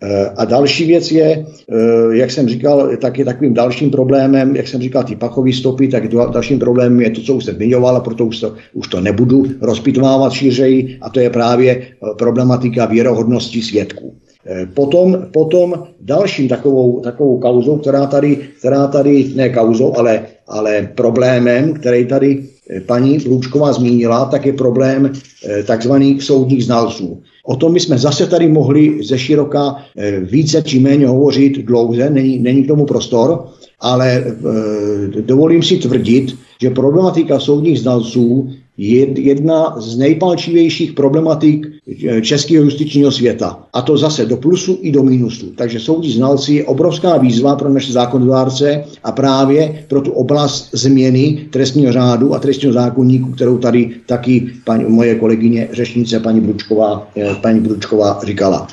A další věc je, jak jsem říkal, tak je takovým dalším problémem, jak jsem říkal, ty pachové stopy, tak dalším problémem je to, co už jsem zmiňoval, a proto už to, už to nebudu rozpitvávat šířeji, a to je právě problematika věrohodnosti svědků. Potom, potom dalším takovou, takovou kauzou, která tady, která tady, ne kauzou, ale, ale problémem, který tady paní Brůčková zmínila, tak je problém takzvaných soudních znalců. O tom bychom zase tady mohli ze široka více či méně hovořit dlouze, není, není k tomu prostor, ale e, dovolím si tvrdit, že problematika soudních znalců je jedna z nejpalčivějších problematik českého justičního světa. A to zase do plusu i do minusu. Takže soudní znalci je obrovská výzva pro naše zákonodárce a právě pro tu oblast změny trestního řádu a trestního zákoníku, kterou tady taky paní, moje kolegyně řečnice paní Brůčková, paní Brůčková říkala.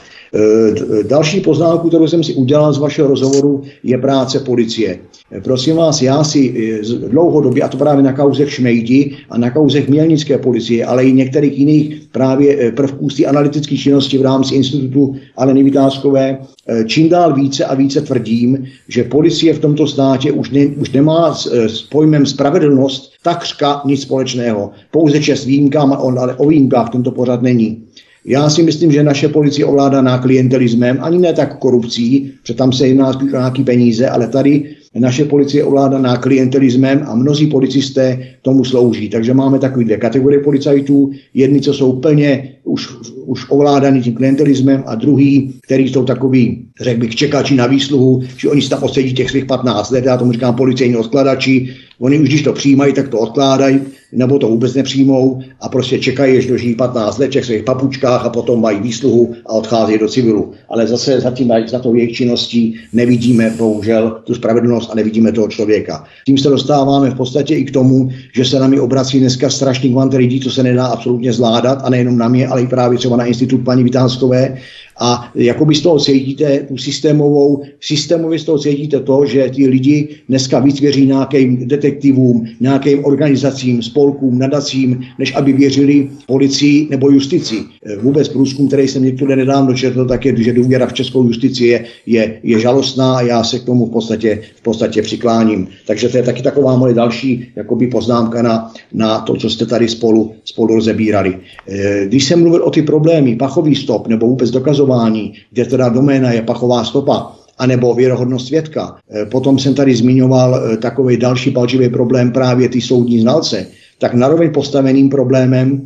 Další poznámku, kterou jsem si udělal z vašeho rozhovoru, je práce policie. Prosím vás, já si dlouhodobě, a to právě na kauzech Šmejdi a na kauzech mělnické policie, ale i některých jiných právě prvků z té analytické činnosti v rámci institutu Aleny Vitáskové, čím dál více a více tvrdím, že policie v tomto státě už, ne, už nemá s, s pojmem spravedlnost takřka nic společného. Pouze čest výjimkám, ale o výjimkách v tomto pořad není. Já si myslím, že naše policie ovládaná klientelismem, ani ne tak korupcí, protože tam se jedná spíš o nějaké peníze, ale tady naše policie ovládaná klientelismem a mnozí policisté tomu slouží. Takže máme takové dvě kategorie policajtů. Jedni, co jsou plně už, už ovládaný tím klientelismem a druhý, který jsou takový, řekl bych, čekači na výsluhu, že oni si tam odsedí těch svých patnáct let, já tomu říkám policejní odkladači. Oni už když to přijímají, tak to odkládají, nebo to vůbec nepřijmou a prostě čekají, až dožijí patnáct let v svých papučkách a potom mají výsluhu a odcházejí do civilu. Ale zase za, tím, za tou jejich činností nevidíme bohužel tu spravedlnost a nevidíme toho člověka. Tím se dostáváme v podstatě i k tomu, že se na mě obrací dneska strašný kvant lidí, co se nedá absolutně zvládat a nejenom na mě, ale i právě třeba na institut paní Vitáskové. A jakoby z toho cítíte tu systémovou, systémově z toho cítíte to, že ti lidi dneska víc věří nějakým detektivům, nějakým organizacím, spolkům, nadacím, než aby věřili policii nebo justici. Vůbec průzkum, který jsem někde nedávno četl, tak je, že důvěra v českou justici je, je, je žalostná a já se k tomu v podstatě, v podstatě přikláním. Takže to je taky taková moje další jakoby poznámka na, na to, co jste tady spolu, spolu rozebírali. Když jsem mluvil o ty problémy, pachový stop nebo vůbec dokazování, kde teda doména je pachová stopa, anebo věrohodnost svědka. Potom jsem tady zmiňoval takový další palčivý problém právě ty soudní znalce. Tak naroveň postaveným problémem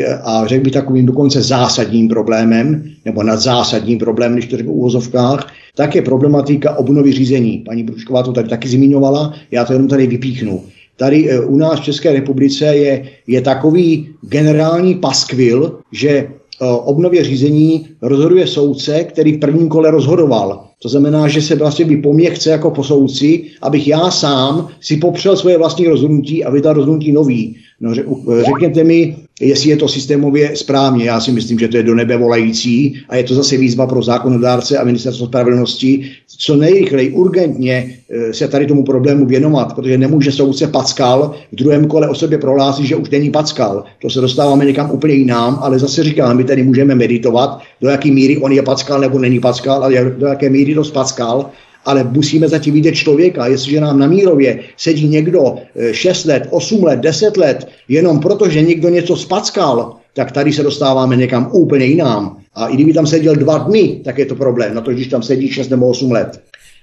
a řekl bych takovým dokonce zásadním problémem, nebo nadzásadním problémem, když to řeknu v uvozovkách, tak je problematika obnovy řízení. Paní Brůčková to tady taky zmiňovala, já to jenom tady vypíchnu. Tady u nás v České republice je, je takový generální paskvil, že o obnově řízení rozhoduje soudce, který v prvním kole rozhodoval. To znamená, že se vlastně by po mně chce jako po soudci, abych já sám si popřel svoje vlastní rozhodnutí a vydal rozhodnutí nový. No, řekněte mi, jestli je to systémově správně. Já si myslím, že to je do nebe volající a je to zase výzva pro zákonodárce a ministerstvo spravedlnosti, co nejrychleji, urgentně se tady tomu problému věnovat, protože nemůže soudce Packal v druhém kole o sobě prohlásit, že už není Packal. To se dostáváme někam úplně jinam, ale zase říkám, my tady můžeme meditovat, do jaké míry on je Packal nebo není Packal, ale do jaké míry to Packal. Ale musíme zatím vidět člověka. Jestliže nám na Mírově sedí někdo šest let, osm let, deset let, jenom proto, že někdo něco spackal, tak tady se dostáváme někam úplně jinam. A i kdyby tam seděl dva dny, tak je to problém. Na to, když tam sedí šest nebo osm let.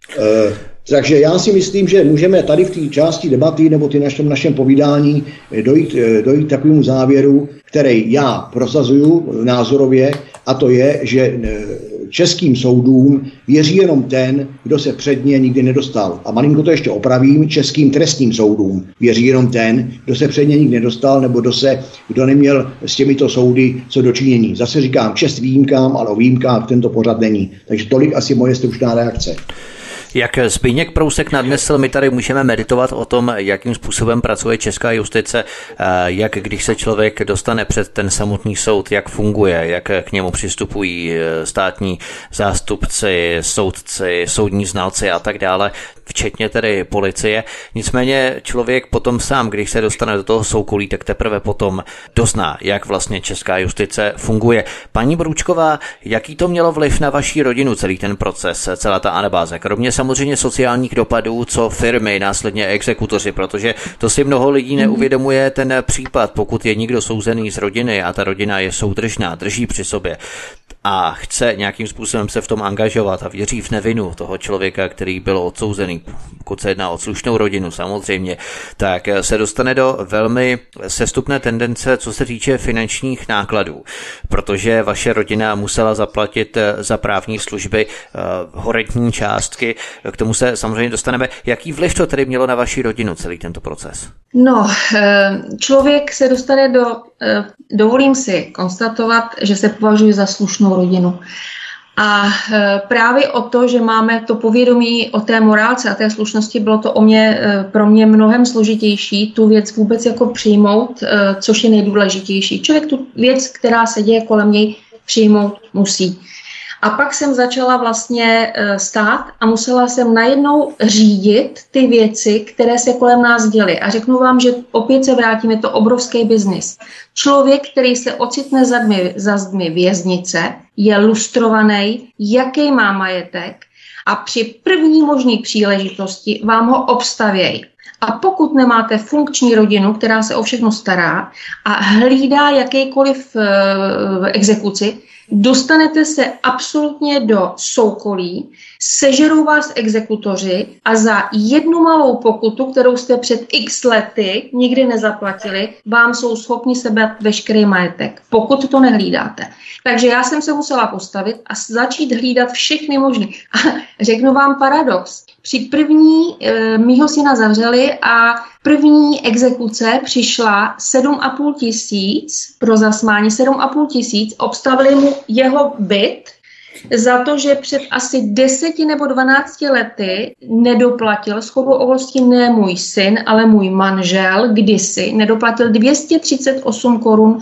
E, takže já si myslím, že můžeme tady v té části debaty nebo v našem, našem povídání dojít, dojít k takovému závěru, který já prosazuju názorově, a to je, že českým soudům věří jenom ten, kdo se před ně nikdy nedostal. A malinko to ještě opravím, českým trestním soudům věří jenom ten, kdo se před ně nikdy nedostal, nebo kdo, se, kdo neměl s těmito soudy co dočinění. Zase říkám čest výjimkám, ale o výjimkách tento pořad není. Takže tolik asi moje stručná reakce. Jak Zbyněk Prousek nadnesl, my tady můžeme meditovat o tom, jakým způsobem pracuje česká justice, jak když se člověk dostane před ten samotný soud, jak funguje, jak k němu přistupují státní zástupci, soudci, soudní znalci a tak dále, včetně tedy policie. Nicméně člověk potom sám, když se dostane do toho soukolí, tak teprve potom dozná, jak vlastně česká justice funguje. Paní Brůčková, jaký to mělo vliv na vaši rodinu, celý ten proces, celá ta anabáze? Kromě samozřejmě sociálních dopadů, co firmy, následně exekutoři, protože to si mnoho lidí neuvědomuje ten případ, pokud je někdo souzený z rodiny a ta rodina je soudržná, drží při sobě a chce nějakým způsobem se v tom angažovat a věří v nevinu toho člověka, který byl odsouzený, pokud se jedná o slušnou rodinu samozřejmě, tak se dostane do velmi sestupné tendence, co se týče finančních nákladů, protože vaše rodina musela zaplatit za právní služby uh, horentní částky. K tomu se samozřejmě dostaneme. Jaký vliv to tedy mělo na vaši rodinu, celý tento proces? No, člověk se dostane do, dovolím si konstatovat, že se považuji za slušnou rodinu. A právě o to, že máme to povědomí o té morálce a té slušnosti, bylo to o mě, pro mě mnohem složitější tu věc vůbec jako přijmout, což je nejdůležitější. Člověk tu věc, která se děje kolem něj, přijmout musí. A pak jsem začala vlastně stát a musela jsem najednou řídit ty věci, které se kolem nás děly. A řeknu vám, že opět se vrátím, je to obrovský biznis. Člověk, který se ocitne za dmy, za zdmi věznice, je lustrovaný, jaký má majetek a při první možné příležitosti vám ho obstavějí. A pokud nemáte funkční rodinu, která se o všechno stará a hlídá jakýkoliv e, exekuci, dostanete se absolutně do soukolí, sežerou vás exekutoři a za jednu malou pokutu, kterou jste před x lety nikdy nezaplatili, vám jsou schopni sebrat veškerý majetek, pokud to nehlídáte. Takže já jsem se musela postavit a začít hlídat všechny možné. A řeknu vám paradox. Při první e, mýho syna zavřeli a první exekuce přišla sedm a půl tisíc pro zasmání, sedm a půl tisíc, obstavili mu jeho byt za to, že před asi deseti nebo dvanácti lety nedoplatil, shodou okolností ne můj syn, ale můj manžel kdysi, nedoplatil dvě stě třicet osm korun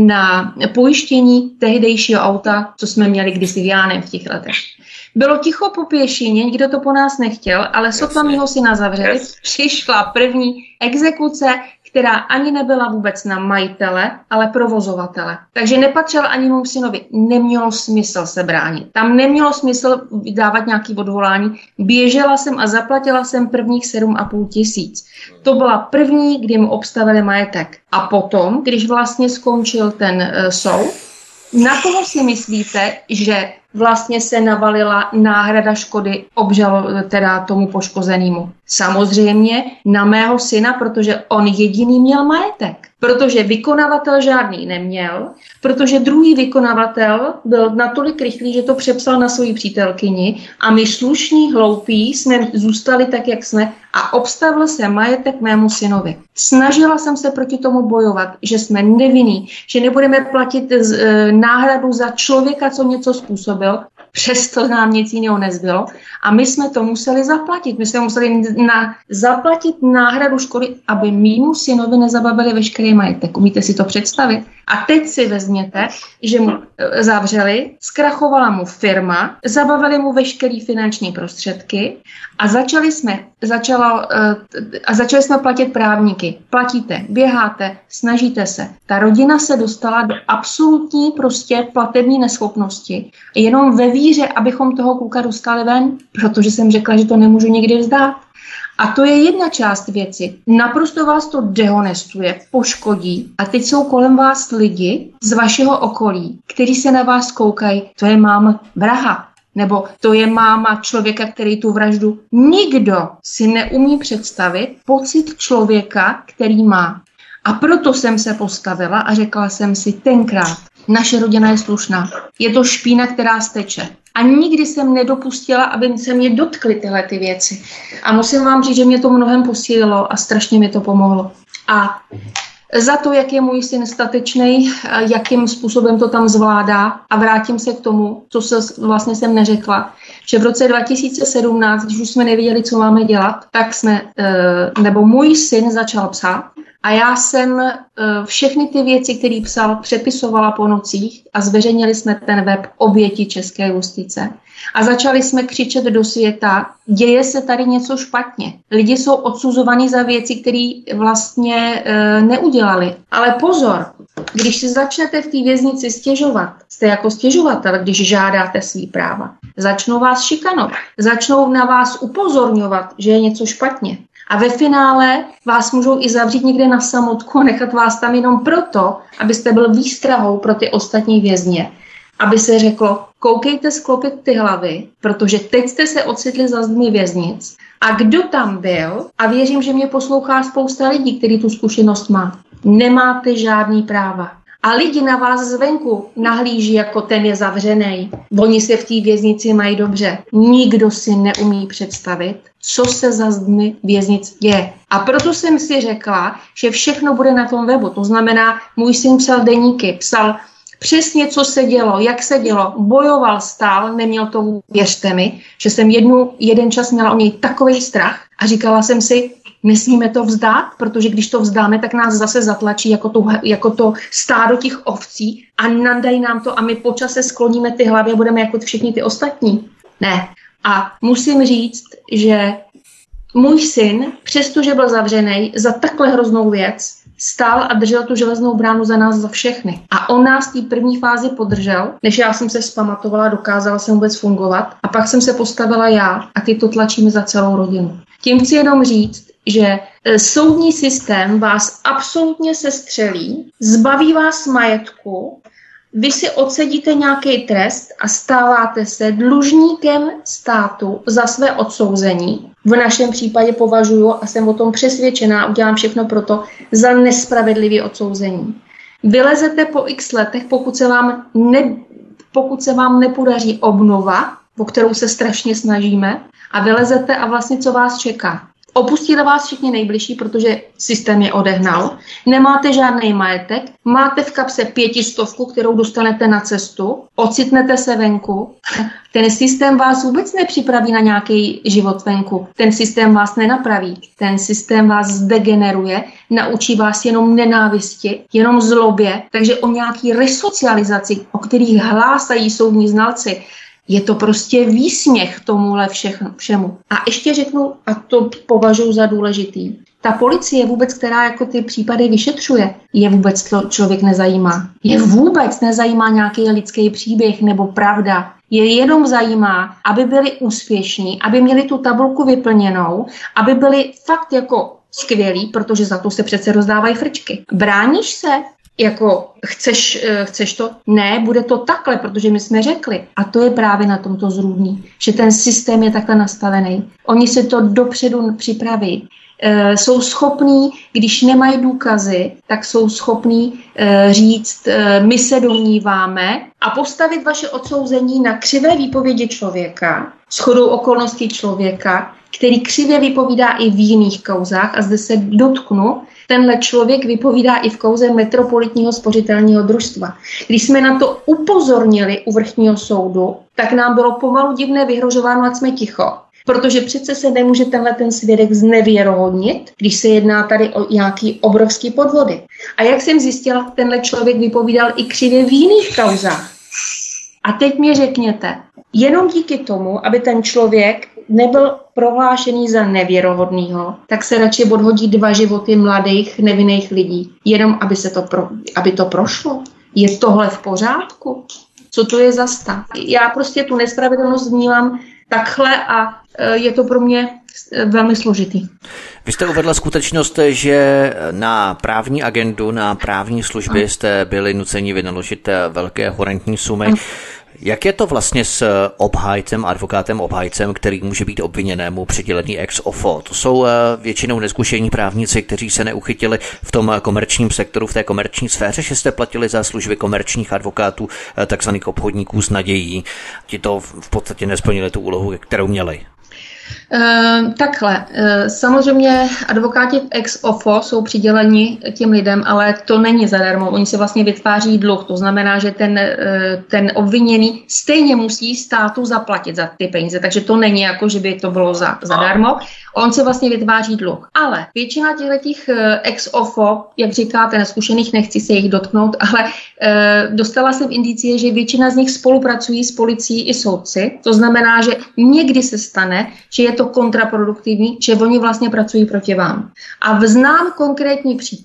na pojištění tehdejšího auta, co jsme měli kdysi v Jánem v těch letech. Bylo ticho po pěšině, nikdo to po nás nechtěl, ale sotva mýho syna zavřeli, přišla první exekuce, která ani nebyla vůbec na majitele, ale provozovatele. Takže nepatřila ani mému synovi. Nemělo smysl se bránit. Tam nemělo smysl vydávat nějaký odvolání. Běžela jsem a zaplatila jsem prvních sedm a půl tisíc. To byla první, kdy mu obstavili majetek. A potom, když vlastně skončil ten uh, soud, na koho si myslíte, že vlastně se navalila náhrada škody obžalo, teda tomu poškozenému? Samozřejmě na mého syna, protože on jediný měl majetek. Protože vykonavatel žádný neměl, protože druhý vykonavatel byl natolik rychlý, že to přepsal na svoji přítelkyni a my slušní, hloupí jsme zůstali tak, jak jsme a obstavil se majetek mému synovi. Snažila jsem se proti tomu bojovat, že jsme nevinní, že nebudeme platit z, e, náhradu za člověka, co něco způsobil, přesto nám nic jiného nezbylo a my jsme to museli zaplatit. My jsme museli na, zaplatit náhradu škody, aby mýmu synovi nezabavili veškerý majetek. Umíte si to představit? A teď si vezměte, že mu zavřeli, zkrachovala mu firma, zabavili mu veškeré finanční prostředky a začali jsme, začala, a začali jsme platit právníky. Platíte, běháte, snažíte se. Ta rodina se dostala do absolutní prostě platební neschopnosti. Jenom ve víře, abychom toho kluka dostali ven, protože jsem řekla, že to nemůžu nikdy vzdát. A to je jedna část věci. Naprosto vás to dehonestuje, poškodí a teď jsou kolem vás lidi z vašeho okolí, kteří se na vás koukají, to je máma vraha, nebo to je máma člověka, který tu vraždu. Nikdo si neumí představit pocit člověka, který má. A proto jsem se postavila a řekla jsem si tenkrát, naše rodina je slušná. Je to špína, která steče. A nikdy jsem nedopustila, aby se mě dotkly tyhle ty věci. A musím vám říct, že mě to mnohem posílilo a strašně mi to pomohlo. A za to, jak je můj syn statečný, jakým způsobem to tam zvládá. A vrátím se k tomu, co se vlastně jsem neřekla, že v roce dva tisíce sedmnáct, když už jsme nevěděli, co máme dělat, tak jsme, nebo můj syn začal psát. A já jsem všechny ty věci, které psal, přepisovala po nocích a zveřejnili jsme ten web Oběti české justice. A začali jsme křičet do světa, děje se tady něco špatně. Lidi jsou odsuzovaní za věci, které vlastně e, neudělali. Ale pozor, když si začnete v té věznici stěžovat, jste jako stěžovatel, když žádáte svý práva. začnou vás šikanovat, začnou na vás upozorňovat, že je něco špatně. A ve finále vás můžou i zavřít někde na samotku a nechat vás tam jenom proto, abyste byl výstrahou pro ty ostatní vězně. Aby se řeklo, koukejte sklopit ty hlavy, protože teď jste se ocitli za zdmi věznic. A kdo tam byl, a věřím, že mě poslouchá spousta lidí, kteří tu zkušenost má, nemáte žádný práva. A lidi na vás zvenku nahlíží, jako ten je zavřený. Oni se v té věznici mají dobře. Nikdo si neumí představit, co se za zdmi věznic je. A proto jsem si řekla, že všechno bude na tom webu. To znamená, můj syn psal deníky, psal přesně, co se dělo, jak se dělo, bojoval, stál, neměl to, věřte mi, že jsem jednu, jeden čas měla o něj takovej strach a říkala jsem si, nesmíme to vzdát, protože když to vzdáme, tak nás zase zatlačí jako to, jako to stádo těch ovcí a nandají nám to a my po čase skloníme ty hlavy a budeme jako všichni ty ostatní. Ne. A musím říct, že můj syn, přestože byl zavřený za takhle hroznou věc, stál a držel tu železnou bránu za nás, za všechny. A on nás v té první fázi podržel, než já jsem se vzpamatovala, dokázala jsem vůbec fungovat. A pak jsem se postavila já a ty to tlačíme za celou rodinu. Tím chci jenom říct, že soudní systém vás absolutně sestřelí, zbaví vás majetku, vy si odsedíte nějaký trest a stáváte se dlužníkem státu za své odsouzení. V našem případě považuji, a jsem o tom přesvědčená, udělám všechno pro to, za nespravedlivé odsouzení. Vylezete po x letech, pokud se vám, ne, pokud se vám nepodaří obnova, o kterou se strašně snažíme, a vylezete a vlastně co vás čeká. Opustili vás všichni nejbližší, protože systém je odehnal. Nemáte žádný majetek, máte v kapse pětistovku, kterou dostanete na cestu, ocitnete se venku. Ten systém vás vůbec nepřipraví na nějaký život venku. Ten systém vás nenapraví. Ten systém vás zdegeneruje, naučí vás jenom nenávisti, jenom zlobě. Takže o nějaký resocializaci, o kterých hlásají soudní znalci, je to prostě výsměch tomuhle všechno, všemu. A ještě řeknu, a to považuji za důležitý, ta policie vůbec, která jako ty případy vyšetřuje, je vůbec to člověk nezajímá. Je vůbec nezajímá nějaký lidský příběh nebo pravda. Je jenom zajímá, aby byli úspěšní, aby měli tu tabulku vyplněnou, aby byli fakt jako skvělí, protože za to se přece rozdávají frčky. Bráníš se? Jako, chceš, chceš to? Ne, bude to takhle, protože my jsme řekli. A to je právě na tomto zrůdný, že ten systém je takhle nastavený. Oni se to dopředu připraví. E, jsou schopní, když nemají důkazy, tak jsou schopní e, říct, e, my se domníváme a postavit vaše odsouzení na křivé výpovědi člověka, shodou okolností člověka, který křivě vypovídá i v jiných kauzách a zde se dotknu, tenhle člověk vypovídá i v kauze Metropolitního spořitelního družstva. Když jsme na to upozornili u vrchního soudu, tak nám bylo pomalu divné vyhrožováno, ať jsme ticho. Protože přece se nemůže tenhle ten svědek znevěrohodnit, když se jedná tady o nějaký obrovský podvody. A jak jsem zjistila, tenhle člověk vypovídal i křivě v jiných kauzách. A teď mi řekněte, jenom díky tomu, aby ten člověk nebyl prohlášený za nevěrohodnýho, tak se radši odhodí dva životy mladých, nevinných lidí, jenom aby, se to, pro, aby to prošlo. Je tohle v pořádku? Co to je za stav? Já prostě tu nespravedlnost vnímám takhle a je to pro mě velmi složitý. Vy jste uvedla skutečnost, že na právní agendu, na právní služby jste byli nuceni vynaložit velké horentní sumy. Jak je to vlastně s obhájcem, advokátem obhájcem, který může být obviněnému přidělený ex ofo? To jsou většinou nezkušení právníci, kteří se neuchytili v tom komerčním sektoru, v té komerční sféře, že jste platili za služby komerčních advokátů, takzvaných obchodníků s nadějí. Ti to v podstatě nesplnili tu úlohu, kterou měli. Uh, takhle, uh, samozřejmě advokáti ex ofo jsou přiděleni těm lidem, ale to není zadarmo, oni se vlastně vytváří dluh, to znamená, že ten, uh, ten obviněný stejně musí státu zaplatit za ty peníze, takže to není jako, že by to bylo za, zadarmo, on se vlastně vytváří dluh. Ale většina těchto uh, ex ofo, jak říkáte, neskušených, nechci se jich dotknout, ale uh, dostala jsem indicie, že většina z nich spolupracují s policií i soudci, to znamená, že někdy se stane, že je to kontraproduktivní, že oni vlastně pracují proti vám. A znám konkrétní případ,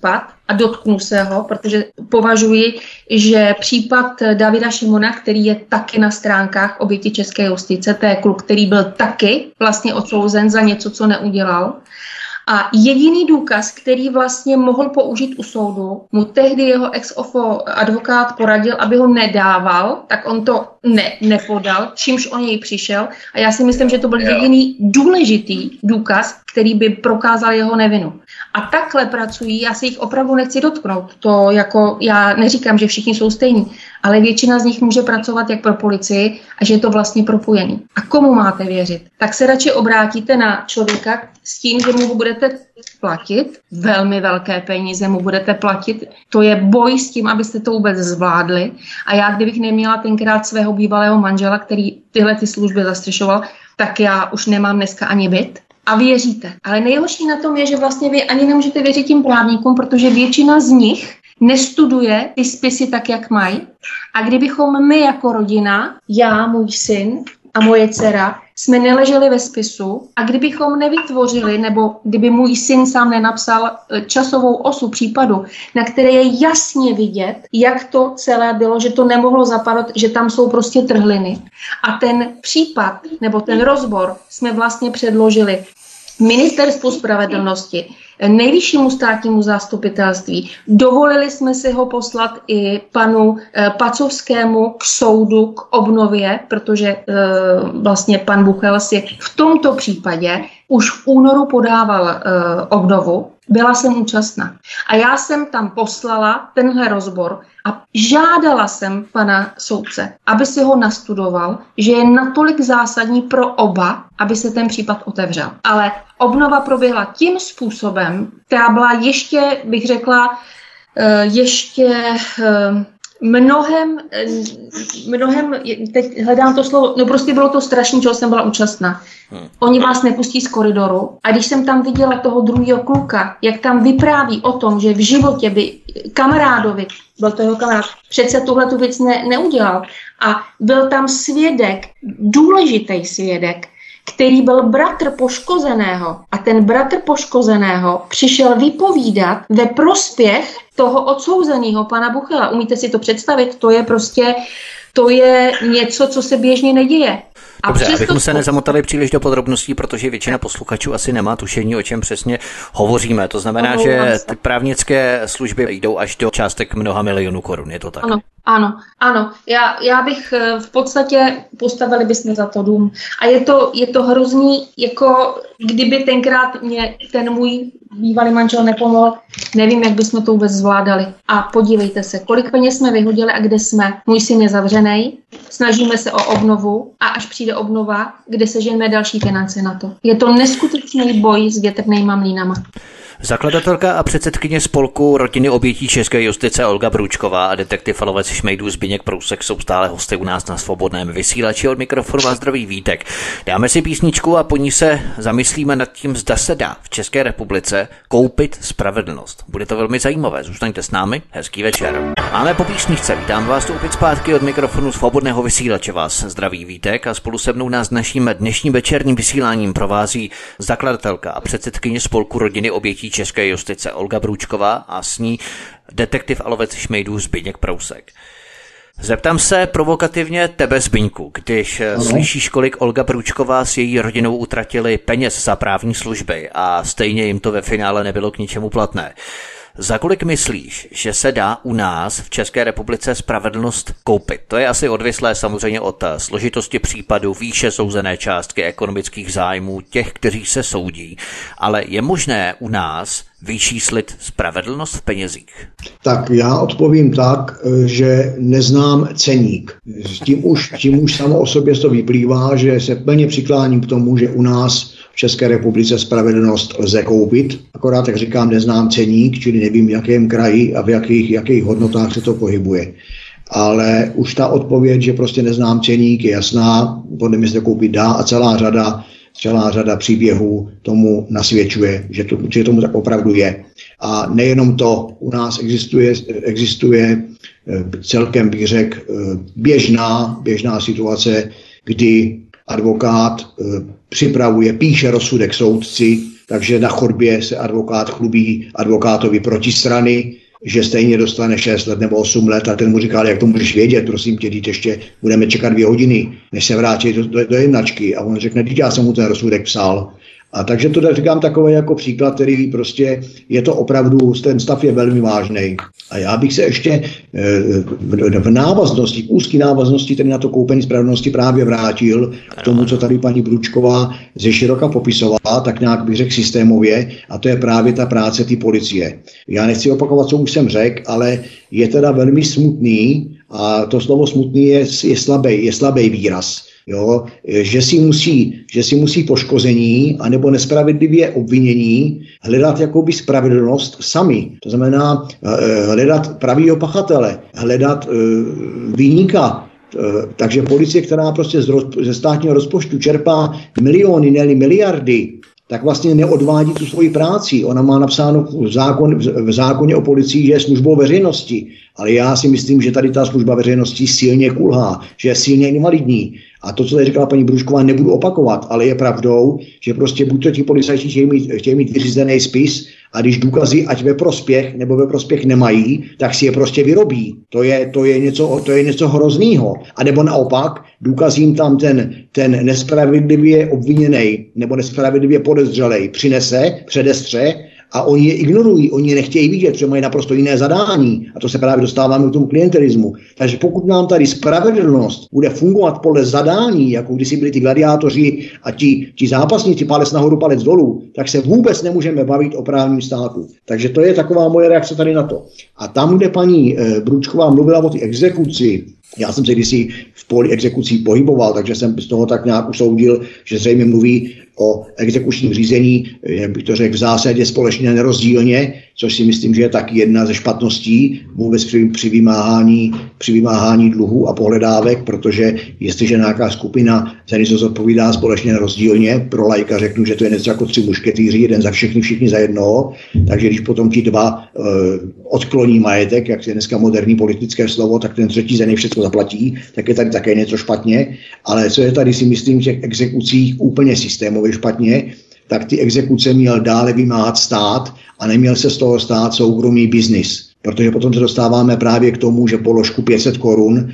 a dotknu se ho, protože považuji, že případ Davida Šimona, který je taky na stránkách oběti české justice, to je kluk, který byl taky vlastně odsouzen za něco, co neudělal. A jediný důkaz, který vlastně mohl použít u soudu, mu tehdy jeho ex-ofo advokát poradil, aby ho nedával, tak on to ne, nepodal, čímž o něj přišel. A já si myslím, že to byl jediný důležitý důkaz, který by prokázal jeho nevinu. A takhle pracují, já se jich opravdu nechci dotknout. To jako, já neříkám, že všichni jsou stejní, ale většina z nich může pracovat jak pro policii a že je to vlastně propojený. A komu máte věřit? Tak se radši obrátíte na člověka s tím, že mu budete platit, velmi velké peníze mu budete platit. To je boj s tím, abyste to vůbec zvládli. A já, kdybych neměla tenkrát svého bývalého manžela, který tyhle ty služby zastřešoval, tak já už nemám dneska ani byt. A věříte. Ale nejhorší na tom je, že vlastně vy ani nemůžete věřit tím právníkům, protože většina z nich nestuduje ty spisy tak, jak mají. A kdybychom my jako rodina, já, můj syn a moje dcera, jsme neleželi ve spisu a kdybychom nevytvořili, nebo kdyby můj syn sám nenapsal časovou osu případu, na které je jasně vidět, jak to celé bylo, že to nemohlo zapadat, že tam jsou prostě trhliny. A ten případ, nebo ten rozbor jsme vlastně předložili Ministerstvu spravedlnosti, Nejvyššímu státnímu zastupitelství. Dovolili jsme si ho poslat i panu e, Pacovskému k soudu k obnově, protože e, vlastně pan Buchel si v tomto případě už v únoru podával e, obnovu. Byla jsem účastná. A já jsem tam poslala tenhle rozbor a žádala jsem pana soudce, aby si ho nastudoval, že je natolik zásadní pro oba, aby se ten případ otevřel. Ale obnova proběhla tím způsobem, která byla ještě, bych řekla, ještě mnohem, mnohem, teď hledám to slovo, no prostě bylo to strašný, čeho jsem byla účastná. Oni vás nepustí z koridoru a když jsem tam viděla toho druhého kluka, jak tam vypráví o tom, že v životě by kamarádovi, byl to jeho kamarád, přece tuhle tu věc ne, neudělal a byl tam svědek, důležitý svědek, který byl bratr poškozeného a ten bratr poškozeného přišel vypovídat ve prospěch toho odsouzeného pana Buchela. Umíte si to představit? To je prostě, to je něco, co se běžně neděje. A dobře, abychom se nezamotali příliš do podrobností, protože většina posluchačů asi nemá tušení, o čem přesně hovoříme. To znamená, no, že ty právnické služby jdou až do částek mnoha milionů korun, je to tak? Ano, ano, ano. Já, já bych v podstatě, postavili bychom za to dům. A je to, je to hrozný, jako kdyby tenkrát mě ten můj bývalý manžel nepomohl, nevím, jak bychom to vůbec zvládali. A podívejte se, kolik peněz jsme vyhodili a kde jsme. Můj syn je zavřenej, snažíme se o obnovu a až přijde obnova, kde seženeme další finance na to. Je to neskutečný boj s větrnýma mlýnama. Zakladatelka a předsedkyně spolku rodiny obětí české justice Olga Brůčková a detektiv a lovec šmejdů Zbyněk Prousek jsou stále hosty u nás na Svobodném vysílači. Od mikrofonu a zdravý Vítek. Dáme si písničku a po ní se zamyslíme nad tím, zda se dá v České republice koupit spravedlnost. Bude to velmi zajímavé. Zůstaňte s námi. Hezký večer. Máme po písničce. Vítám vás tu opět zpátky od mikrofonu Svobodného vysílače. Vás zdraví Vítek a spolu se mnou nás naším dnešním večerním vysíláním provází zakladatelka a předsedkyně spolku rodiny obětí české justice Olga Brůčková a s ní detektiv a lovec šmejdů Zbyněk Prousek. Zeptám se provokativně tebe, Zbyňku, když ano. slyšíš, kolik Olga Brůčková s její rodinou utratili peněz za právní služby a stejně jim to ve finále nebylo k ničemu platné. Za kolik myslíš, že se dá u nás v České republice spravedlnost koupit? To je asi odvislé samozřejmě od složitosti případu, výše souzené částky, ekonomických zájmů těch, kteří se soudí. Ale je možné u nás vyčíslit spravedlnost v penězích? Tak já odpovím tak, že neznám ceník. Tím už, tím už samo o sobě to vyplývá, že se plně přikláním k tomu, že u nás v České republice spravedlnost lze koupit. Akorát, jak říkám, neznám ceník, čili nevím, v jakém kraji a v jakých, jakých hodnotách se to pohybuje. Ale už ta odpověď, že prostě neznám ceník, je jasná, podle mě se to koupit dá a celá řada, celá řada příběhů tomu nasvědčuje, že, to, že tomu tak opravdu je. A nejenom to, u nás existuje, existuje celkem, bych řekl, běžná, běžná situace, kdy advokát e, připravuje, píše rozsudek soudci, takže na chodbě se advokát chlubí advokátovi protistrany že stejně dostane šest let nebo osm let a ten mu říkal, jak to můžeš vědět, prosím tě, dít ještě budeme čekat dvě hodiny, než se vrátí do, do, do jednačky a on řekne, dít já jsem mu ten rozsudek psal. A takže to říkám takový jako příklad, který prostě je to opravdu, ten stav je velmi vážný. A já bych se ještě v návaznosti, v úzké návaznosti tedy na to koupení spravedlnosti právě vrátil k tomu, co tady paní Bručková ze široka popisovala, tak nějak bych řekl systémově, a to je právě ta práce té policie. Já nechci opakovat, co už jsem řekl, ale je teda velmi smutný, a to slovo smutný je, je slabý, je slabý výraz. Jo, že si musí, že si musí poškození anebo nespravedlivě obvinění hledat jakoby spravedlnost sami. To znamená hledat pravýho pachatele, hledat uh, viníka. Takže policie, která prostě z roz, ze státního rozpočtu čerpá miliony, ne miliardy, tak vlastně neodvádí tu svoji práci. Ona má napsáno v, zákon, v zákoně o policii, že je službou veřejnosti. Ale já si myslím, že tady ta služba veřejnosti silně kulhá, že je silně invalidní. A to, co tady říkala paní Bručková, nebudu opakovat, ale je pravdou, že prostě buď to ti policajti chtějí mít, chtějí mít vyřízený spis a když důkazy ať ve prospěch nebo ve prospěch nemají, tak si je prostě vyrobí. To je, to je něco, to je něco hroznýho. A nebo naopak, důkazím tam ten, ten nespravedlivě obviněný nebo nespravedlivě podezřelej přinese, předestře, a oni je ignorují, oni je nechtějí vidět, protože mají naprosto jiné zadání. A to se právě dostáváme k tomu klientelismu. Takže pokud nám tady spravedlnost bude fungovat podle zadání, jako když si byli ty gladiátoři a ti, ti zápasníci palec nahoru, palec dolů, tak se vůbec nemůžeme bavit o právním státu. Takže to je taková moje reakce tady na to. A tam, kde paní e, Bručková mluvila o té exekuci, já jsem se kdysi v poli exekucí pohyboval, takže jsem z toho tak nějak usoudil, že zřejmě mluví o exekučním řízení, jak bych to řekl, v zásadě společně nerozdílně, což si myslím, že je taky jedna ze špatností vůbec při, při, vymáhání, při vymáhání dluhů a pohledávek, protože jestliže nějaká skupina za něco zodpovídá společně nerozdílně, pro laika řeknu, že to je něco jako tři mušketýři, jeden za všechny, všichni za jednoho, takže když potom ti dva uh, odkloní majetek, jak je dneska moderní politické slovo, tak ten třetí za něj všechno zaplatí, tak je tady také něco špatně, ale co je tady si myslím v těch exekucích úplně systémově špatně, tak ty exekuce měl dále vymáhat stát a neměl se z toho stát soukromý biznis. Protože potom se dostáváme právě k tomu, že položku pět set korun e,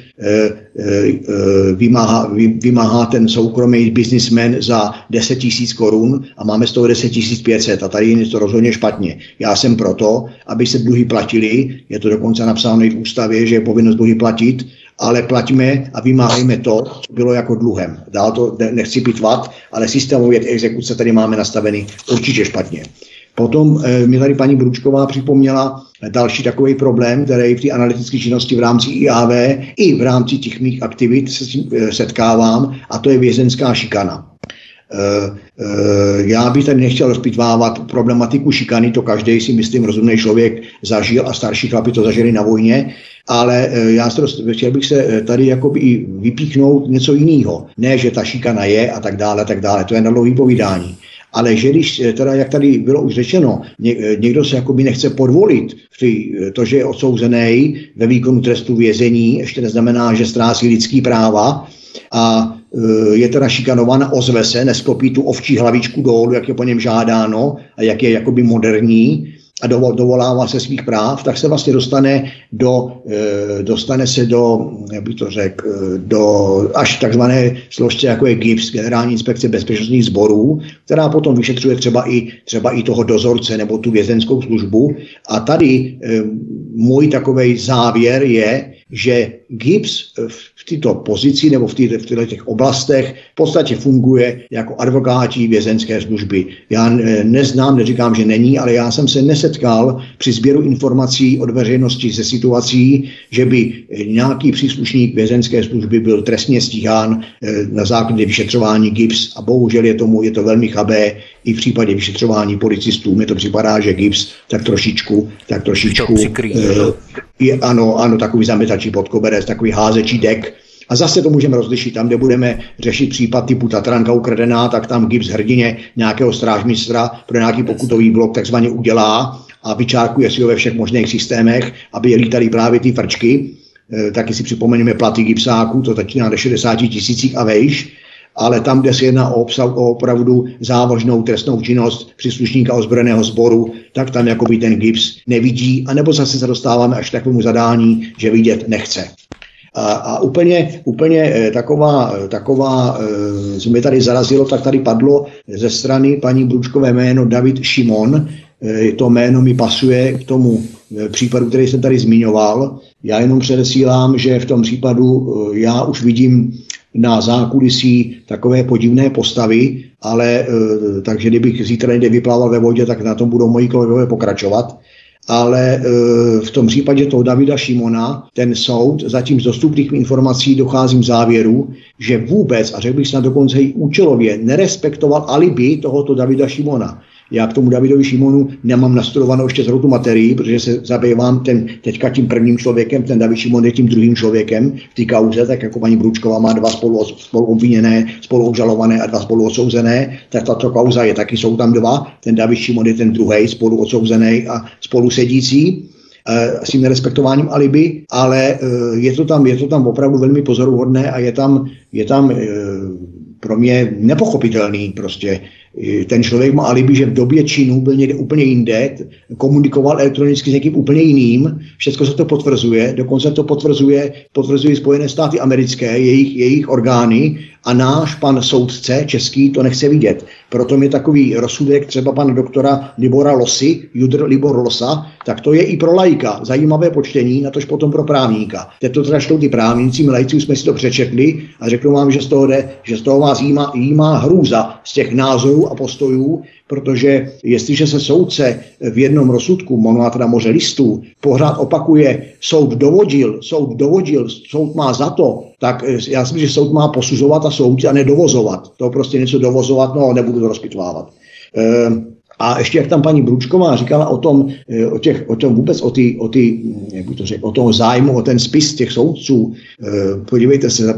e, vymáhá, vy, vymáhá ten soukromý biznismen za deset tisíc korun a máme z toho deset tisíc pět set a tady je to rozhodně špatně. Já jsem proto, aby se dluhy platily, je to dokonce napsáno i v ústavě, že je povinnost dluhy platit, ale plaťme a vymáhejme to, co bylo jako dluhem. Dál to nechci pitvat, ale systémově exekuce tady máme nastaveny určitě špatně. Potom e, mi tady paní Bručková připomněla další takový problém, který v té analytické činnosti v rámci I A V i v rámci těch mých aktivit se e, setkávám, a to je vězenská šikana. E, e, já bych tady nechtěl rozpitvávat problematiku šikany, to každý si myslím rozumný člověk zažil a starší chlapi to zažili na vojně, ale e, já se roz, chtěl bych se tady jakoby i vypíchnout něco jiného. Ne, že ta šikana je a tak dále, a tak dále, to je na dlouhý povídání. Ale že když, teda jak tady bylo už řečeno, někdo se jakoby nechce podvolit v to, že je odsouzený ve výkonu trestu vězení, ještě neznamená, že ztrácí lidský práva a je teda šikanovan, ozve se, nesklopí tu ovčí hlavičku dolů, jak je po něm žádáno a jak je jakoby moderní a dovolává se svých práv, tak se vlastně dostane do, dostane se do, jak bych to řekl, do až takzvané složce, jako je G I B S, Generální inspekce bezpečnostních sborů, která potom vyšetřuje třeba i, třeba i toho dozorce nebo tu vězenskou službu. A tady můj takovej závěr je, že G I B S v této pozici nebo v těchto těch oblastech v podstatě funguje jako advokáti vězenské služby. Já neznám, neříkám, že není, ale já jsem se nesetkal při sběru informací od veřejnosti ze situací, že by nějaký příslušník vězenské služby byl trestně stíhán na základě vyšetřování G I B S a bohužel je tomu, je to velmi chabé i v případě vyšetřování policistů. Mně to připadá, že G I B S tak trošičku, tak trošičku je, ano, ano, takový zametačí pod koberec, takový házečí dek. A zase to můžeme rozlišit. Tam, kde budeme řešit případ typu Tatranka ukradená, tak tam G I B S hrdině nějakého strážmistra pro nějaký pokutový blok takzvaně udělá a vyčárkuje si ho ve všech možných systémech, aby je lítali právě ty frčky. E, taky si připomeneme platy GIBSáků, to začíná do šedesát tisících a vejš. ale tam, kde se jedná o, obsav, o opravdu závažnou trestnou činnost příslušníka ozbrojeného sboru, tak tam jakoby ten GIBS nevidí, anebo zase se dostáváme až k takovému zadání, že vidět nechce. A, a úplně, úplně taková, taková, co mě tady zarazilo, tak tady padlo ze strany paní Brůčkové jméno David Šimon. To jméno mi pasuje k tomu případu, který jsem tady zmiňoval. Já jenom předesílám, že v tom případu já už vidím na zákulisí takové podivné postavy, ale takže kdybych zítra někde vyplával ve vodě, tak na tom budou moji kolegové pokračovat. Ale v tom případě toho Davida Šimona, ten soud, zatím z dostupných informací docházím k závěru, že vůbec, a řekl bych snad dokonce i účelově, nerespektoval alibi tohoto Davida Šimona. Já k tomu Davidovi Šimonu nemám nastudovanou ještě celou tu materii, protože se zabývám ten, teďka tím prvním člověkem, ten David Šimon je tím druhým člověkem v té kauze, tak jako paní Brůčková má dva spolu, spolu obviněné, spolu obžalované a dva spolu odsouzené, tak tato kauza je taky, jsou tam dva, ten David Šimon je ten druhý spolu odsouzený a spolu sedící. S tím nerespektováním alibi, ale je to tam, je to tam opravdu velmi pozoruhodné a je tam, je tam pro mě nepochopitelný prostě. Ten člověk má alibi, že v době činu byl někde úplně jinde, komunikoval elektronicky s někým úplně jiným, všechno se to potvrzuje, dokonce to potvrzuje, potvrzují Spojené státy americké, jejich, jejich orgány a náš pan soudce český to nechce vidět. Proto je takový rozsudek třeba pana doktora Libora Losy, Judr Libor Losa, tak to je i pro laika zajímavé počtení, natož potom pro právníka. Teď to teda šlo ty právníci, my laici jsme si to přečetli a řeknu vám, že z toho, jde, že z toho vás jímá, jímá hrůza z těch názorů a postojů, protože jestliže se soudce v jednom rozsudku, ono teda moře listů, pořád opakuje, soud dovodil, soud dovodil, soud má za to, tak já si myslím, že soud má posuzovat a soudit a nedovozovat. To prostě něco dovozovat, no nebudu to rozpitvávat. Ehm, A ještě jak tam paní Brůčková říkala o tom, o, těch, o tom vůbec, o, ty, o, ty, jak bych to řekl, o tom zájmu, o ten spis těch soudců. Podívejte se,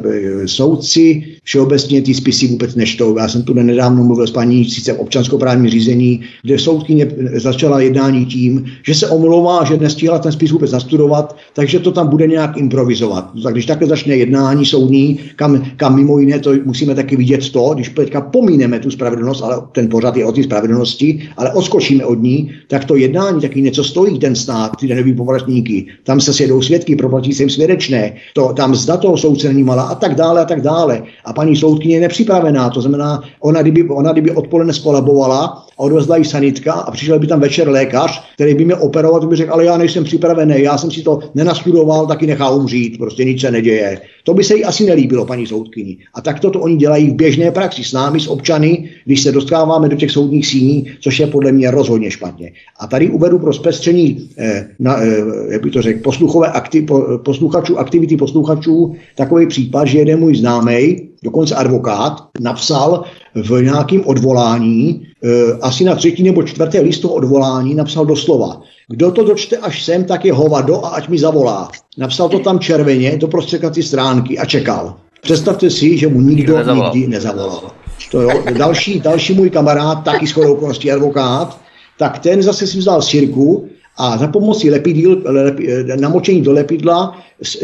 soudci všeobecně ty spisy vůbec nečtou. Já jsem tu nedávno mluvil s paní sice v občanskoprávním řízení, kde soudkyně začala jednání tím, že se omlouvá, že nestihla ten spis vůbec nastudovat, takže to tam bude nějak improvizovat. Tak když takhle začne jednání soudní, kam, kam mimo jiné to musíme taky vidět to, když teďka pomíneme tu spravedlnost, ale ten pořad je o té spravedlnosti, ale odskočíme od ní, tak to jednání taky něco stojí ten stát, ty daňoví poplatníky. Tam se sjedou svědky, proplatí se jim svědečné, to, tam zda toho soudce není malá a tak dále a tak dále. A paní soudkyně je nepřipravená, to znamená, ona kdyby, ona kdyby odpoledne skolabovala a odvezla jí sanitka a přišel by tam večer lékař, který by mě operovat, by řekl, ale já nejsem připravený, já jsem si to nenastudoval, taky nechá umřít, prostě nic se neděje. To by se jí asi nelíbilo, paní soudkyni. A tak to oni dělají v běžné praxi s námi, s občany, když se dostáváme do těch soudních síní, což je podle mě rozhodně špatně. A tady uvedu pro zpestření eh, na, eh, jak bych to řekl, posluchové akti, po, posluchačů, aktivity posluchačů, takový případ, že jeden můj známej, dokonce advokát, napsal v nějakém odvolání, eh, asi na třetí nebo čtvrté listu odvolání, napsal doslova: kdo to dočte až sem, tak je hovado a ať mi zavolá. Napsal to tam červeně do prostředka ty stránky a čekal. Představte si, že mu nikdo nezavolal. nikdy nezavolal. To jo. Další, další můj kamarád, taky shodou okolností advokát, tak ten zase si vzal sirku a za pomocí lepidil, lepi, namočení do lepidla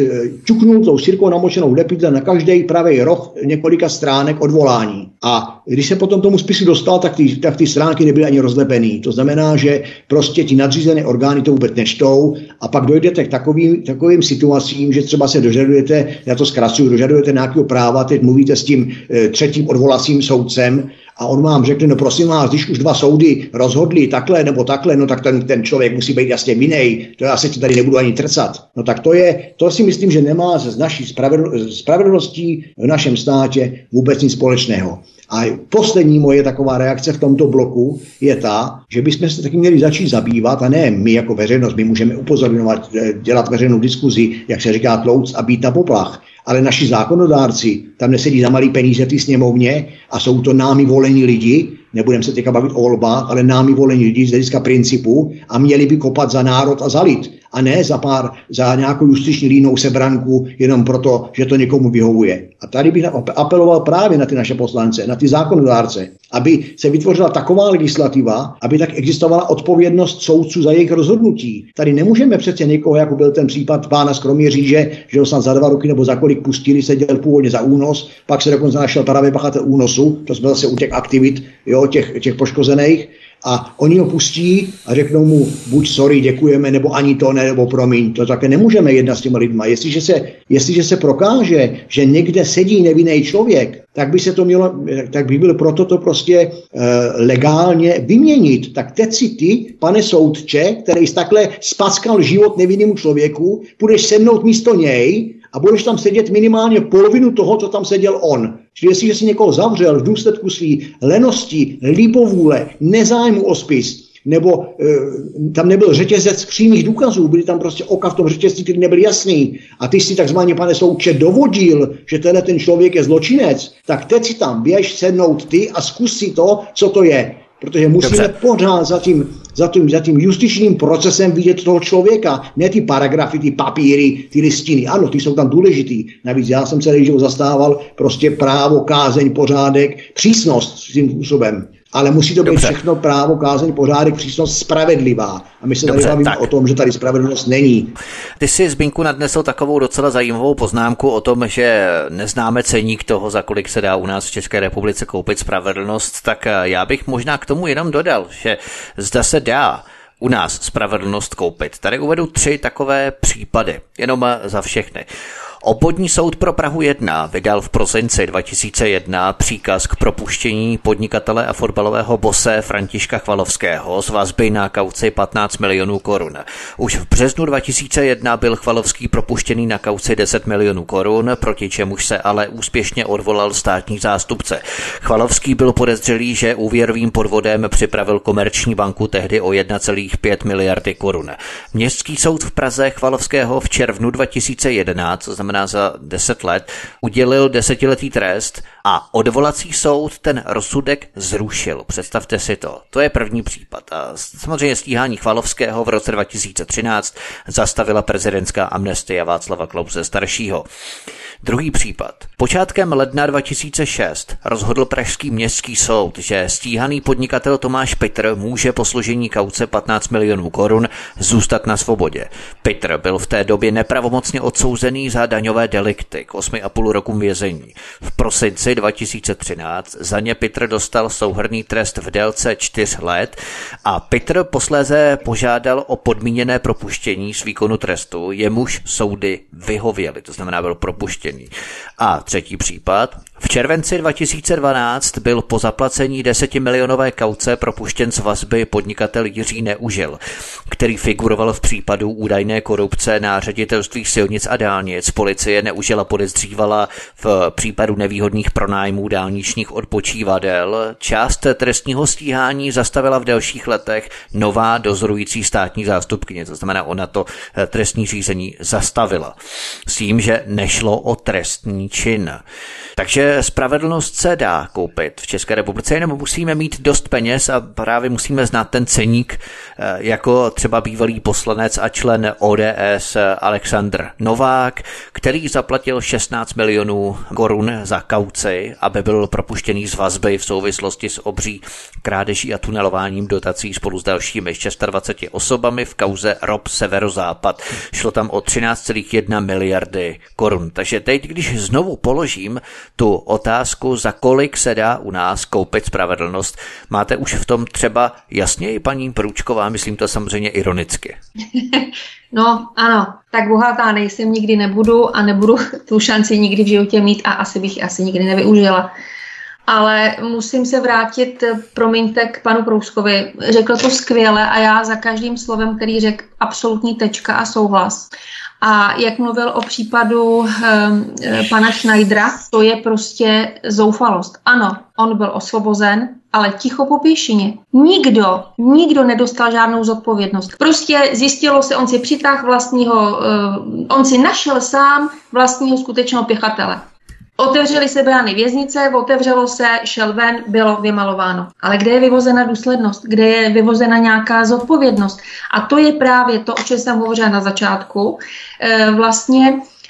čuknul tou sirkou namočenou lepidle na každý pravý roh několika stránek odvolání. A když se potom tomu spisu dostal, tak ty, tak ty stránky nebyly ani rozlepený. To znamená, že prostě ti nadřízené orgány to vůbec nečtou a pak dojdete k takovým, takovým situacím, že třeba se dožadujete, já to zkracuju, dožadujete nějakého práva, teď mluvíte s tím e, třetím odvolacím soudcem a on vám řekne, no prosím vás, když už dva soudy rozhodli takhle nebo takhle, no tak ten, ten člověk musí být jasně vinej, to já se ti tady nebudu ani trcat. No tak to je, to si myslím, že nemá s naší spravedlností v našem státě vůbec nic společného. A poslední moje taková reakce v tomto bloku je ta, že bychom se taky měli začít zabývat, a ne my jako veřejnost, my můžeme upozorňovat, dělat veřejnou diskuzi, jak se říká, tlouc a být na poplach. Ale naši zákonodárci tam nesedí za malý peníze v té sněmovně a jsou to námi volení lidi, nebudeme se teďka bavit o volbách, ale námi volení lidi z hlediska principu a měli by kopat za národ a za lid. A ne za pár, za nějakou justiční línou sebranku, jenom proto, že to někomu vyhovuje. A tady bych apeloval právě na ty naše poslance, na ty zákonodárce, aby se vytvořila taková legislativa, aby tak existovala odpovědnost soudců za jejich rozhodnutí. Tady nemůžeme přece někoho, jako byl ten případ pána z Kroměříže, že ho snad za dva roky nebo za kolik pustili, seděl původně za únos, pak se dokonce našel právě pachatel únosu, to jsme zase u těch aktivit, jo, těch, těch poškozených, a oni ho pustí a řeknou mu buď sorry, děkujeme, nebo ani to ne, nebo promiň. To také nemůžeme jednat s těma lidma. Jestliže se, jestliže se prokáže, že někde sedí nevinný člověk, tak by se to mělo, tak by bylo proto to prostě e, legálně vyměnit. Tak teď si ty, pane soudče, který jsi takhle spackal život nevinnému člověku, budeš sednout místo něj a budeš tam sedět minimálně polovinu toho, co tam seděl on. Čili jestliže si někoho zavřel v důsledku své lenosti, libovůle, nezájmu o spis, nebo e, tam nebyl řetězec přímých důkazů, byly tam prostě oka v tom řetězci, který nebyl jasný, a ty si takzvaně, pane soudče, dovodil, že tenhle ten člověk je zločinec, tak teď si tam běž sednout ty a zkus si to, co to je. Protože musíme Dobře. pořád za tím, za, tím, za tím justičním procesem vidět toho člověka, ne ty paragrafy, ty papíry, ty listiny. Ano, ty jsou tam důležitý. Navíc já jsem celý život zastával prostě právo, kázeň, pořádek, přísnost svým způsobem. Ale musí to být Dobře. všechno právo, kázeň, pořádek, přísnost spravedlivá. A my se Dobře, tady bavíme tak. o tom, že tady spravedlnost není. Ty jsi, Zbyňku, nadnesl takovou docela zajímavou poznámku o tom, že neznáme ceník toho, za kolik se dá u nás v České republice koupit spravedlnost, tak já bych možná k tomu jenom dodal, že zda se dá u nás spravedlnost koupit. Tady uvedu tři takové případy, jenom za všechny. Obvodní soud pro Prahu jedna vydal v prosinci dva tisíce jedna příkaz k propuštění podnikatele a fotbalového bose Františka Chvalovského z vazby na kauci patnáct milionů korun. Už v březnu dva tisíce jedna byl Chvalovský propuštěný na kauci deset milionů korun, proti čemuž se ale úspěšně odvolal státní zástupce. Chvalovský byl podezřelý, že úvěrovým podvodem připravil Komerční banku tehdy o jedna celá pět miliardy korun. Městský soud v Praze Chvalovského v červnu dva tisíce jedenáct, to znamená za deset let, udělil desetiletý trest a odvolací soud ten rozsudek zrušil. Představte si to. To je první případ. A samozřejmě stíhání Chvalovského v roce dva tisíce třináct zastavila prezidentská amnestie Václava Klause staršího. Druhý případ. Počátkem ledna dva tisíce šest rozhodl pražský městský soud, že stíhaný podnikatel Tomáš Pitr může po složení kauce patnáct milionů korun zůstat na svobodě. Pitr byl v té době nepravomocně odsouzený za daňové delikty k osmi a půl roku vězení. V prosinci dva tisíce třináct za ně Pitr dostal souhrnný trest v délce čtyř let a Pitr posléze požádal o podmíněné propuštění z výkonu trestu, jemuž soudy vyhověly, to znamená byl propuštěný. A třetí případ. V červenci dva tisíce dvanáct byl po zaplacení desetimilionové kauce propuštěn z vazby podnikatel Jiří Neužil, který figuroval v případu údajné korupce na ředitelství silnic a dálnic. Policie Neužila podezřívala v případu nevýhodných pronájmů dálničních odpočívadel. Část trestního stíhání zastavila v dalších letech nová dozorující státní zástupkyně, to znamená, ona to trestní řízení zastavila. S tím, že nešlo o trestní čin. Takže spravedlnost se dá koupit v České republice, jenom musíme mít dost peněz a právě musíme znát ten ceník, jako třeba bývalý poslanec a člen O D S Alexandr Novák, který zaplatil šestnáct milionů korun za kauci, aby byl propuštěný z vazby v souvislosti s obří krádeží a tunelováním dotací spolu s dalšími dvaceti šesti osobami v kauze Rob Severozápad. Šlo tam o třináct celá jedna miliardy korun. Takže teď, když znovu položím tu otázku, za kolik se dá u nás koupit spravedlnost, máte už v tom třeba jasněji, paní Průčková, myslím to samozřejmě ironicky. No ano, tak bohatá nejsem, nikdy nebudu a nebudu tu šanci nikdy v životě mít a asi bych asi nikdy nevyužila. Ale musím se vrátit, promiňte, k panu Prouskovi. Řekl to skvěle a já za každým slovem, který řekl, absolutní tečka a souhlas. A jak mluvil o případu e, pana Schneidera, to je prostě zoufalost. Ano, on byl osvobozen, ale ticho po pěšině. Nikdo, nikdo nedostal žádnou zodpovědnost. Prostě zjistilo se, on si přitáhl vlastního, e, on si našel sám vlastního skutečného pěchatele. Otevřely se brány věznice, otevřelo se, šel ven, bylo vymalováno. Ale kde je vyvozena důslednost? Kde je vyvozena nějaká zodpovědnost? A to je právě to, o čem jsem hovořila na začátku. E, vlastně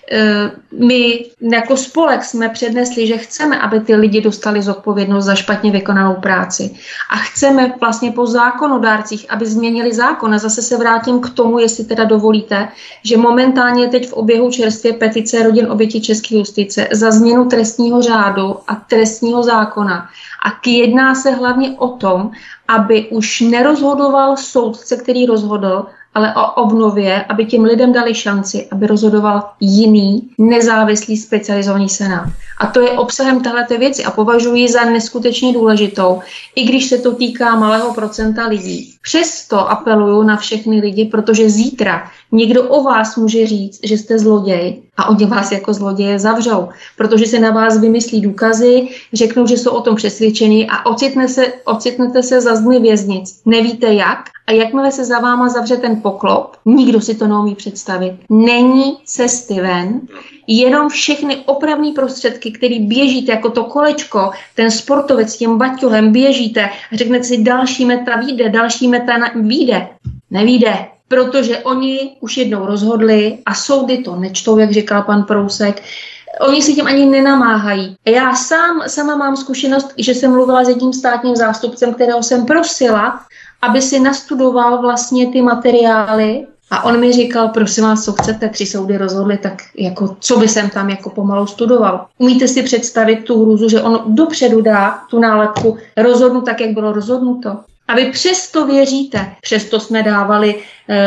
my jako spolek jsme přednesli, že chceme, aby ty lidi dostali zodpovědnost za špatně vykonanou práci. A chceme vlastně po zákonodárcích, aby změnili zákon. A zase se vrátím k tomu, jestli teda dovolíte, že momentálně je teď v oběhu čerstvě petice rodin obětí české justice za změnu trestního řádu a trestního zákona. A jedná se hlavně o tom, aby už nerozhodoval soudce, který rozhodl, ale o obnově, aby těm lidem dali šanci, aby rozhodoval jiný, nezávislý, specializovaný senát. A to je obsahem téhleté věci a považuji za neskutečně důležitou, i když se to týká malého procenta lidí. Přesto apeluju na všechny lidi, protože zítra někdo o vás může říct, že jste zloděj a oni vás jako zloděje zavřou, protože se na vás vymyslí důkazy, řeknou, že jsou o tom přesvědčení a ocitne se, ocitnete se za zdmi věznic. Nevíte jak a jakmile se za váma zavře ten poklop, nikdo si to neumí představit. Není cesty ven, jenom všechny opravné prostředky, které běžíte jako to kolečko, ten sportovec s tím baťohem běžíte a řeknete si další meta vyjde, další meta na... vyjde. Nevyjde. Protože oni už jednou rozhodli a soudy to nečtou, jak říkal pan Prousek. Oni si tím ani nenamáhají. Já sám, sama mám zkušenost, že jsem mluvila s jedním státním zástupcem, kterého jsem prosila, aby si nastudoval vlastně ty materiály a on mi říkal, prosím vás, co chcete, tři soudy rozhodly, tak jako, co by jsem tam jako pomalu studoval. Umíte si představit tu hrůzu, že on dopředu dá tu nálepku rozhodnu tak, jak bylo rozhodnuto? A vy přesto věříte, přesto jsme dávali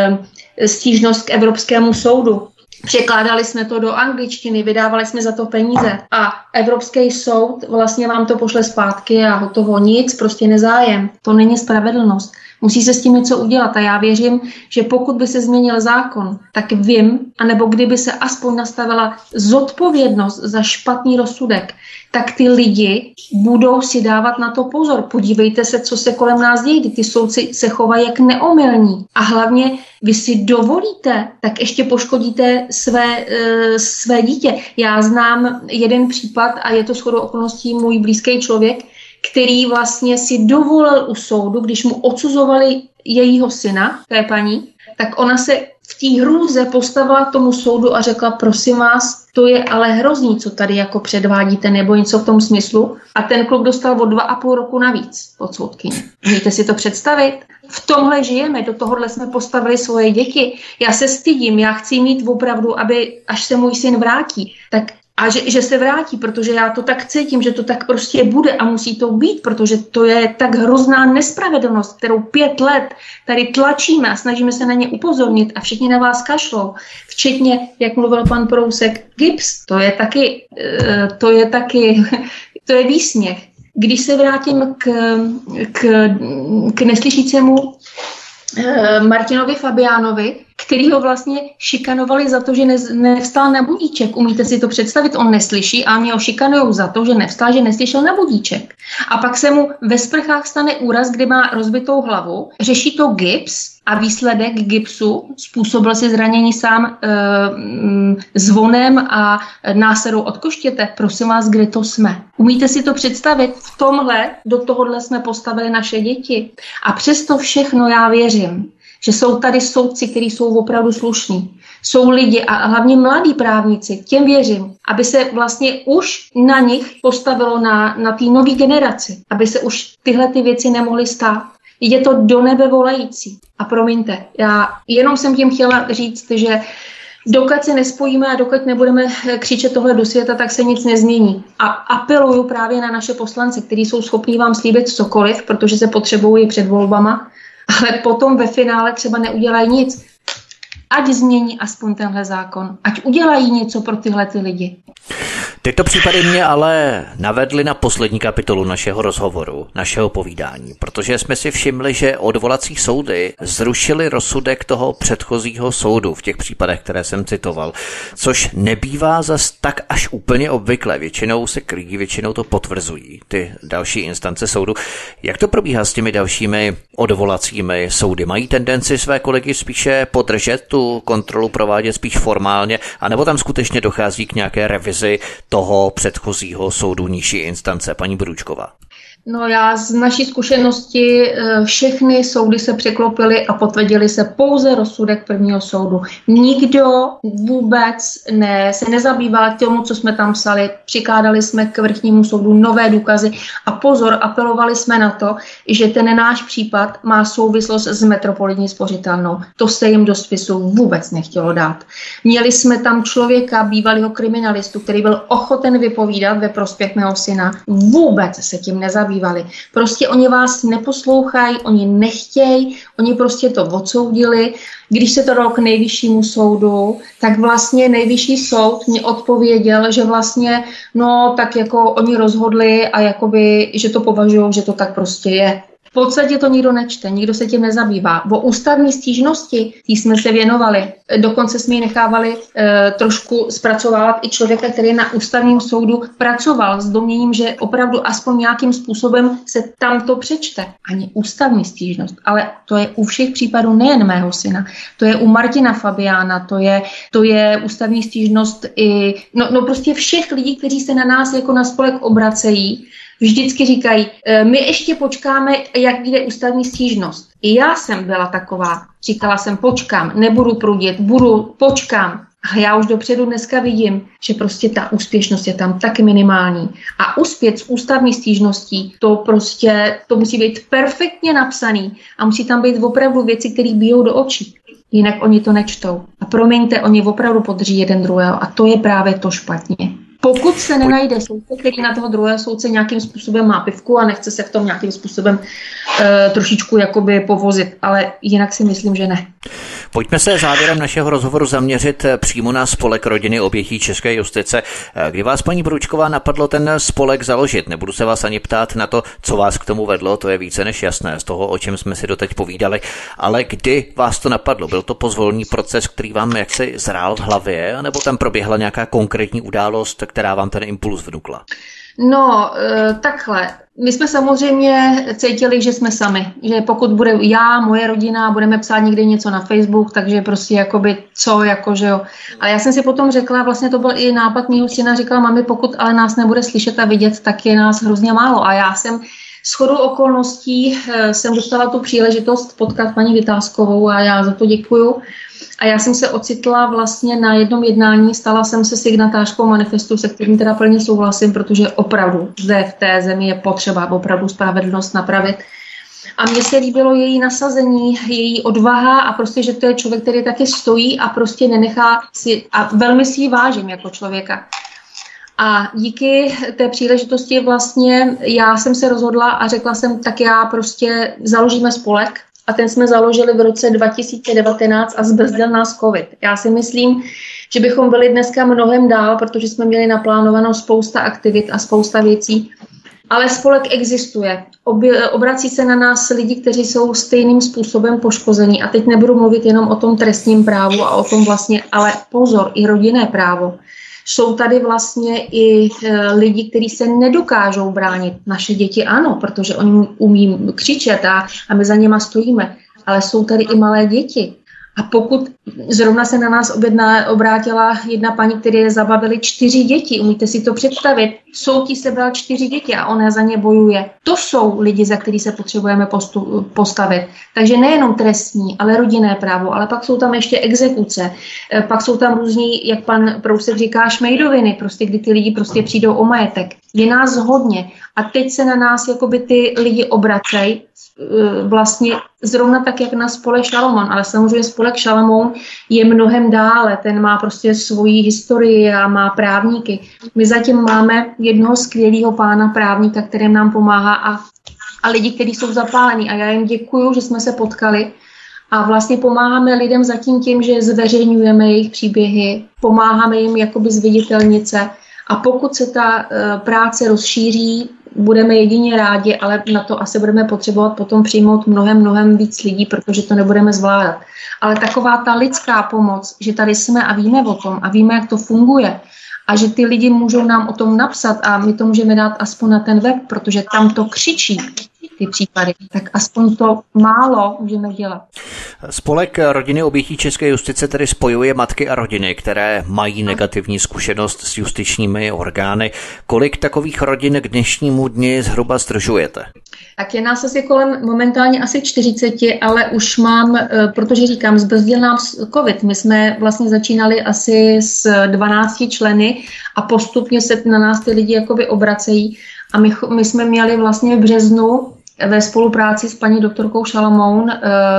e, stížnost k Evropskému soudu. Překládali jsme to do angličtiny, vydávali jsme za to peníze a Evropský soud vlastně vám to pošle zpátky a hotovo, nic, prostě nezájem. To není spravedlnost. Musí se s tím něco udělat a já věřím, že pokud by se změnil zákon, tak vím, anebo kdyby se aspoň nastavila zodpovědnost za špatný rozsudek, tak ty lidi budou si dávat na to pozor. Podívejte se, co se kolem nás děje, ty soudci se chovají jak neomylní. A hlavně vy si dovolíte, tak ještě poškodíte své, e, své dítě. Já znám jeden případ a je to shodou okolností můj blízký člověk, který vlastně si dovolil u soudu, když mu odsuzovali jejího syna, té paní, tak ona se v té hrůze postavila tomu soudu a řekla, prosím vás, to je ale hrozný, co tady jako předvádíte, nebo něco v tom smyslu. A ten kluk dostal o dva a půl roku navíc od soudkyně. Můžete si to představit? V tomhle žijeme, do tohohle jsme postavili svoje děti. Já se stydím, já chci mít opravdu, aby až se můj syn vrátí, tak a že, že se vrátí, protože já to tak cítím, že to tak prostě bude a musí to být, protože to je tak hrozná nespravedlnost, kterou pět let tady tlačíme a snažíme se na ně upozornit a všichni na vás kašlou. Včetně, jak mluvil pan Prousek, gips, to je taky, to je taky, to je výsměch. Když se vrátím k, k, k neslyšícímu Martinovi Fabiánovi, který ho vlastně šikanovali za to, že ne, nevstal na budíček. Umíte si to představit? On neslyší a mě ho šikanujou za to, že nevstal, že neslyšel na budíček. A pak se mu ve sprchách stane úraz, kdy má rozbitou hlavu, řeší to gips a výsledek gipsu způsobil si zranění sám e, zvonem a násadou od koštěte. Prosím vás, kde to jsme? Umíte si to představit? V tomhle, do tohohle jsme postavili naše děti. A přesto všechno já věřím, že jsou tady soudci, kteří jsou opravdu slušní. Jsou lidi a hlavně mladí právníci, těm věřím, aby se vlastně už na nich postavilo na, na té nové generaci, aby se už tyhle ty věci nemohly stát. Je to do nebe volající. A promiňte, já jenom jsem tím chtěla říct, že dokud se nespojíme a dokud nebudeme křičet tohle do světa, tak se nic nezmění. A apeluju právě na naše poslance, kteří jsou schopní vám slíbit cokoliv, protože se potřebují před volbama, ale potom ve finále třeba neudělají nic. Ať změní aspoň tenhle zákon. Ať udělají něco pro tyhle ty lidi. Tyto případy mě ale navedly na poslední kapitolu našeho rozhovoru, našeho povídání, protože jsme si všimli, že odvolací soudy zrušily rozsudek toho předchozího soudu v těch případech, které jsem citoval, což nebývá zas tak až úplně obvykle. Většinou se kryjí, většinou to potvrzují ty další instance soudu. Jak to probíhá s těmi dalšími odvolacími soudy? Mají tendenci své kolegy spíše podržet, tu kontrolu provádět spíš formálně, anebo tam skutečně dochází k nějaké revizi toho předchozího soudu nižší instance, paní Brůčková? No já z naší zkušenosti všechny soudy se překlopily a potvrdili se pouze rozsudek prvního soudu. Nikdo vůbec ne, se nezabýval tomu, co jsme tam psali. Přikládali jsme k vrchnímu soudu nové důkazy a pozor, apelovali jsme na to, že ten náš případ má souvislost s Metropolitní spořitelnou. To se jim do spisu vůbec nechtělo dát. Měli jsme tam člověka, bývalého kriminalistu, který byl ochoten vypovídat ve prospěch mého syna. Vůbec se tím nezabývali. Prostě oni vás neposlouchají, oni nechtějí, oni prostě to odsoudili. Když se to dalo k nejvyššímu soudu, tak vlastně nejvyšší soud mi odpověděl, že vlastně, no tak jako oni rozhodli a jakoby, že to považují, že to tak prostě je. V podstatě to nikdo nečte, nikdo se tím nezabývá. O ústavní stížnosti, tí jsme se věnovali, dokonce jsme ji nechávali e, trošku zpracovávat i člověka, který na ústavním soudu pracoval s domněním, že opravdu aspoň nějakým způsobem se tam to přečte. Ani ústavní stížnost, ale to je u všech případů nejen mého syna. To je u Martina Fabiána, to je, to je ústavní stížnost i, no, no prostě všech lidí, kteří se na nás jako na spolek obracejí, vždycky říkají, my ještě počkáme, jak vyjde ústavní stížnost. I já jsem byla taková. Říkala jsem, počkám, nebudu prudit, budu, počkám. A já už dopředu dneska vidím, že prostě ta úspěšnost je tam tak minimální. A uspět s ústavní stížností, to prostě, to musí být perfektně napsaný a musí tam být opravdu věci, které bijou do očí. Jinak oni to nečtou. A promiňte, oni opravdu podrží jeden druhého a to je právě to špatně. Pokud se nenajde soudce, který na toho druhého soudce nějakým způsobem má pivku a nechce se v tom nějakým způsobem e, trošičku jakoby povozit, ale jinak si myslím, že ne. Pojďme se závěrem našeho rozhovoru zaměřit přímo na spolek rodiny obětí české justice. Kdy vás, paní Průčková, napadlo ten spolek založit? Nebudu se vás ani ptát na to, co vás k tomu vedlo, to je více než jasné z toho, o čem jsme si doteď povídali, ale kdy vás to napadlo? Byl to pozvolný proces, který vám jaksi zrál v hlavě, nebo tam proběhla nějaká konkrétní událost, která vám ten impuls vnukla? No, takhle. My jsme samozřejmě cítili, že jsme sami. Že pokud bude já, moje rodina, budeme psát někde něco na Facebook, takže prostě jakoby co, jakože jo. Ale já jsem si potom řekla, vlastně to byl i nápad mýho syna, říkala, mami, pokud ale nás nebude slyšet a vidět, tak je nás hrozně málo. A já jsem shodou okolností jsem dostala tu příležitost potkat paní Vytázkovou a já za to děkuju. A já jsem se ocitla vlastně na jednom jednání, stala jsem se signatářkou manifestu, se kterým teda plně souhlasím, protože opravdu zde v té zemi je potřeba opravdu spravedlnost napravit. A mně se líbilo její nasazení, její odvaha a prostě, že to je člověk, který taky stojí a prostě nenechá si, a velmi si ji vážím jako člověka. A díky té příležitosti vlastně já jsem se rozhodla a řekla jsem, tak já prostě založíme spolek. A ten jsme založili v roce dva tisíce devatenáct a zbrzdil nás covid. Já si myslím, že bychom byli dneska mnohem dál, protože jsme měli naplánovanou spousta aktivit a spousta věcí. Ale spolek existuje. Obě, obrací se na nás lidi, kteří jsou stejným způsobem poškození. A teď nebudu mluvit jenom o tom trestním právu a o tom vlastně, ale pozor, i rodinné právo. Jsou tady vlastně i e, lidi, kteří se nedokážou bránit. Naše děti ano, protože oni umí křičet a, a my za něma stojíme. Ale jsou tady i malé děti. A pokud zrovna se na nás objedná, obrátila jedna paní, které zabavily čtyři děti, umíte si to představit, soud jí sebral čtyři děti a ona za ně bojuje. To jsou lidi, za který se potřebujeme postu, postavit. Takže nejenom trestní, ale rodinné právo, ale pak jsou tam ještě exekuce, pak jsou tam různí, jak pan Prousek říká, šmejdoviny, prostě kdy ty lidi prostě přijdou o majetek. Je nás hodně a teď se na nás jakoby ty lidi obracejí, vlastně zrovna tak, jak na spolek Šalamoun, ale samozřejmě spolek Šalamoun je mnohem dále, ten má prostě svoji historii a má právníky. My zatím máme jednoho skvělého pána právníka, který nám pomáhá a, a lidi, kteří jsou zapálení a já jim děkuju, že jsme se potkali a vlastně pomáháme lidem zatím tím, že zveřejňujeme jejich příběhy, pomáháme jim jakoby zviditelnit se a pokud se ta uh, práce rozšíří, budeme jedině rádi, ale na to asi budeme potřebovat potom přijmout mnohem, mnohem víc lidí, protože to nebudeme zvládat. Ale taková ta lidská pomoc, že tady jsme a víme o tom a víme, jak to funguje a že ty lidi můžou nám o tom napsat a my to můžeme dát aspoň na ten web, protože tam to křičí. ty případy. Tak aspoň to málo můžeme dělat. Spolek rodiny obětí české justice tedy spojuje matky a rodiny, které mají negativní zkušenost s justičními orgány. Kolik takových rodin k dnešnímu dni zhruba zdržujete? Tak je nás asi kolem momentálně asi čtyřicet, ale už mám, protože říkám, zbrzdil nám covid. My jsme vlastně začínali asi s dvanácti členy a postupně se na nás ty lidi jakoby obracejí. A my, my jsme měli vlastně v březnu ve spolupráci s paní doktorkou Šalamoun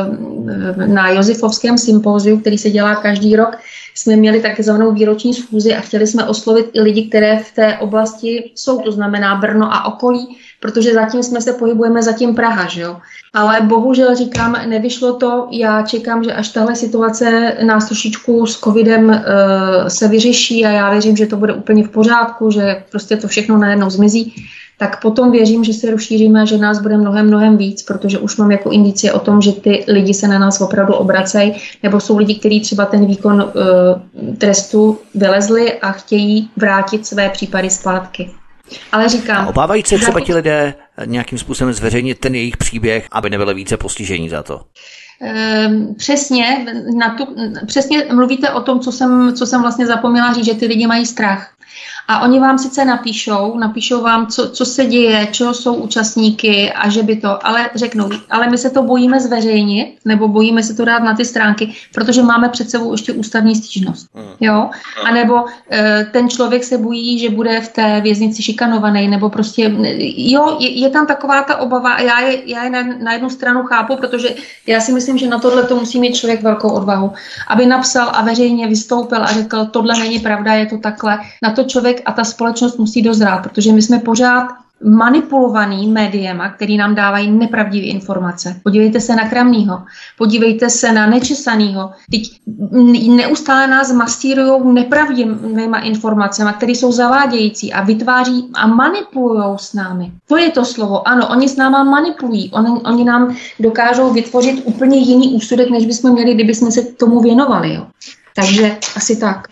na Josifovském sympóziu, který se dělá každý rok, jsme měli takzvanou výroční schůzi a chtěli jsme oslovit i lidi, které v té oblasti jsou, to znamená Brno a okolí, protože zatím jsme se pohybujeme zatím Praha, že jo. Ale bohužel říkám, nevyšlo to, já čekám, že až tahle situace nás trošičku s covidem uh, se vyřeší a já věřím, že to bude úplně v pořádku, že prostě to všechno najednou zmizí, tak potom věřím, že se rozšíříme a že nás bude mnohem, mnohem víc, protože už mám jako indicie o tom, že ty lidi se na nás opravdu obracejí, nebo jsou lidi, kteří třeba ten výkon uh, trestu vylezli a chtějí vrátit své případy zpátky. Ale říkám... A obávají se třeba ti lidé nějakým způsobem zveřejnit ten jejich příběh, aby nebyly více postižení za to? Um, přesně, na tu, přesně mluvíte o tom, co jsem, co jsem vlastně zapomněla říct, že ty lidi mají strach. A oni vám sice napíšou, napíšou vám, co, co se děje, čeho jsou účastníky a že by to, ale řeknou, ale my se to bojíme zveřejnit, nebo bojíme se to dát na ty stránky, protože máme před sebou ještě ústavní stížnost. Jo? A nebo e, ten člověk se bojí, že bude v té věznici šikanovaný, nebo prostě, jo, je, je tam taková ta obava a já je, já je na, na jednu stranu chápu, protože já si myslím, že na tohle to musí mít člověk velkou odvahu, aby napsal a veřejně vystoupil a řekl, tohle není pravda, je to takhle. Na to člověk a ta společnost musí dozrát, protože my jsme pořád manipulovaný médiema, který nám dávají nepravdivé informace. Podívejte se na Kramnýho, podívejte se na Nečesanýho. Teď neustále nás masírujou nepravdivýma informacemi, které jsou zavádějící a vytváří a manipulujou s námi. To je to slovo. Ano, oni s náma manipulují. Oni, oni nám dokážou vytvořit úplně jiný úsudek, než bychom měli, kdybychom se tomu věnovali. Jo. Takže asi tak.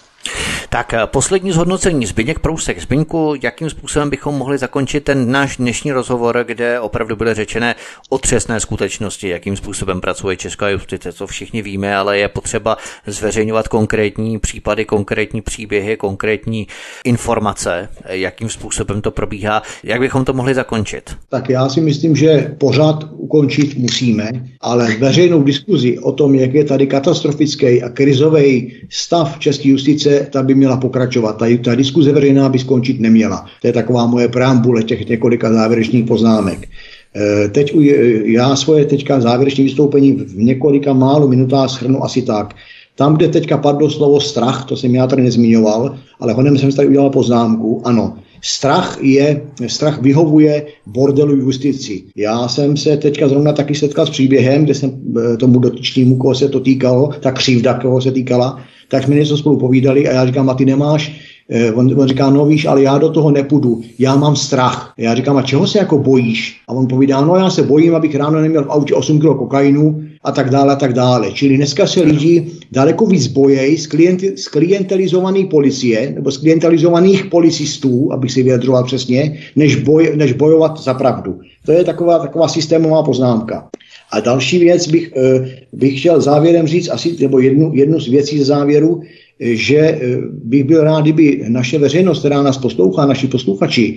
Tak poslední zhodnocení. Zbyněk Prousek. Zbyňku, jakým způsobem bychom mohli zakončit ten náš dnešní rozhovor, kde opravdu byly řečené otřesné skutečnosti, jakým způsobem pracuje česká justice, co všichni víme, ale je potřeba zveřejňovat konkrétní případy, konkrétní příběhy, konkrétní informace, jakým způsobem to probíhá. Jak bychom to mohli zakončit? Tak já si myslím, že pořád ukončit musíme, ale veřejnou diskuzi o tom, jak je tady katastrofický a krizový stav české justice, ta by měla pokračovat. Ta, ta diskuze veřejná by skončit neměla. To je taková moje preambule těch několika závěrečných poznámek. E, teď já svoje teďka závěrečné vystoupení v několika málo minutách shrnu asi tak. Tam, kde teďka padlo slovo strach, to jsem já tady nezmiňoval, ale honem jsem tady udělal poznámku, ano. Strach je, strach vyhovuje bordelu justici. Já jsem se teďka zrovna taky setkal s příběhem, kde jsem tomu dotyčnému, koho se to týkalo, ta křivda, koho se týkala, tak jsme něco spolu povídali a já říkám, a ty nemáš, on, on říká, no víš, ale já do toho nepůjdu, já mám strach. Já říkám, a čeho se jako bojíš? A on povídá, no já se bojím, abych ráno neměl v autě osm kilo kokainu a tak dále a tak dále. Čili dneska se lidi daleko víc bojejí z, klienti, z klientelizované policie nebo z klientelizovaných policistů, abych si vyjadřoval přesně, než, boj, než bojovat za pravdu. To je taková, taková systémová poznámka. A další věc bych, bych chtěl závěrem říct, asi nebo jednu, jednu z věcí ze závěru, že bych byl rád, kdyby naše veřejnost, která nás poslouchá, naši posluchači,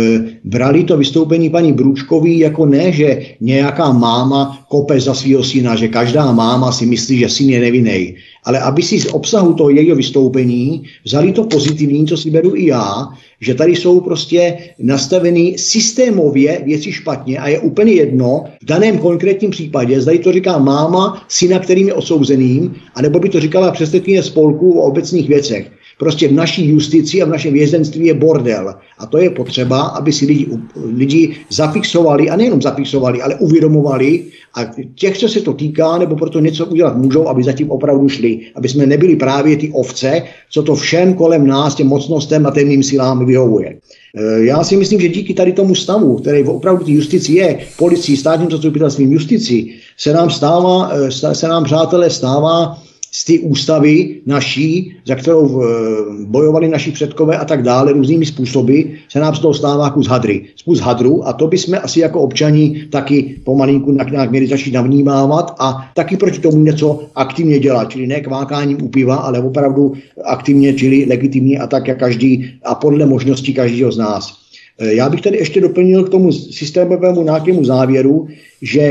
brali to vystoupení paní Brůčkový jako ne, že nějaká máma kope za svého syna, že každá máma si myslí, že syn je nevinný, ale aby si z obsahu toho jejího vystoupení vzali to pozitivní, co si beru i já, že tady jsou prostě nastaveny systémově věci špatně a je úplně jedno v daném konkrétním případě, zda to říká máma syna, kterým je odsouzeným, anebo by to říkala předsedkyně spolku o obecných věcech. Prostě v naší justici a v našem vězenství je bordel. A to je potřeba, aby si lidi, lidi zafixovali, a nejenom zafixovali, ale uvědomovali, a těch, co se to týká, nebo proto něco udělat můžou, aby zatím opravdu šli. Aby jsme nebyli právě ty ovce, co to všem kolem nás, těm mocnostem a temným silám vyhovuje. Já si myslím, že díky tady tomu stavu, který opravdu ty justici je, policii, státním zastupitelstvím, justici, se nám stává, se nám, přátelé, stává z té ústavy naší, za kterou bojovali naši předkové a tak dále, různými způsoby, se nám z toho stává kus hadry. Kus hadru a to bychom asi jako občani taky pomalinku nějak měli začít navnímávat a taky proti tomu něco aktivně dělat, čili ne kvákáním u piva, ale opravdu aktivně, čili legitimně a tak, jak každý a podle možností každého z nás. Já bych tady ještě doplnil k tomu systémovému nějakému závěru, že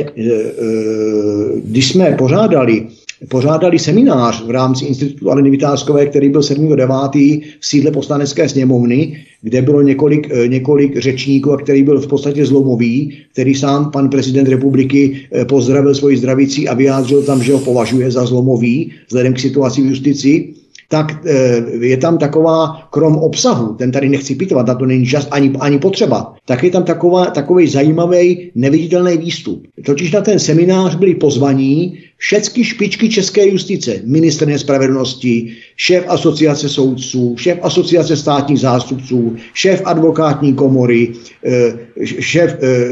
když jsme pořádali pořádali seminář v rámci Institutu Aleny Vitáskové, který byl sedmého devátého v sídle Poslanecké sněmovny, kde bylo několik, několik řečníků, a který byl v podstatě zlomový, který sám pan prezident republiky pozdravil svoji zdravící a vyjádřil tam, že ho považuje za zlomový vzhledem k situaci v justici. Tak je tam taková, krom obsahu, ten tady nechci pitovat, na to není čas ani, ani potřeba, tak je tam taková, takový zajímavý neviditelný výstup. Totiž na ten seminář byli pozvaní všechny špičky české justice, ministr spravedlnosti, šéf asociace soudců, šéf asociace státních zástupců, šéf advokátní komory, šéf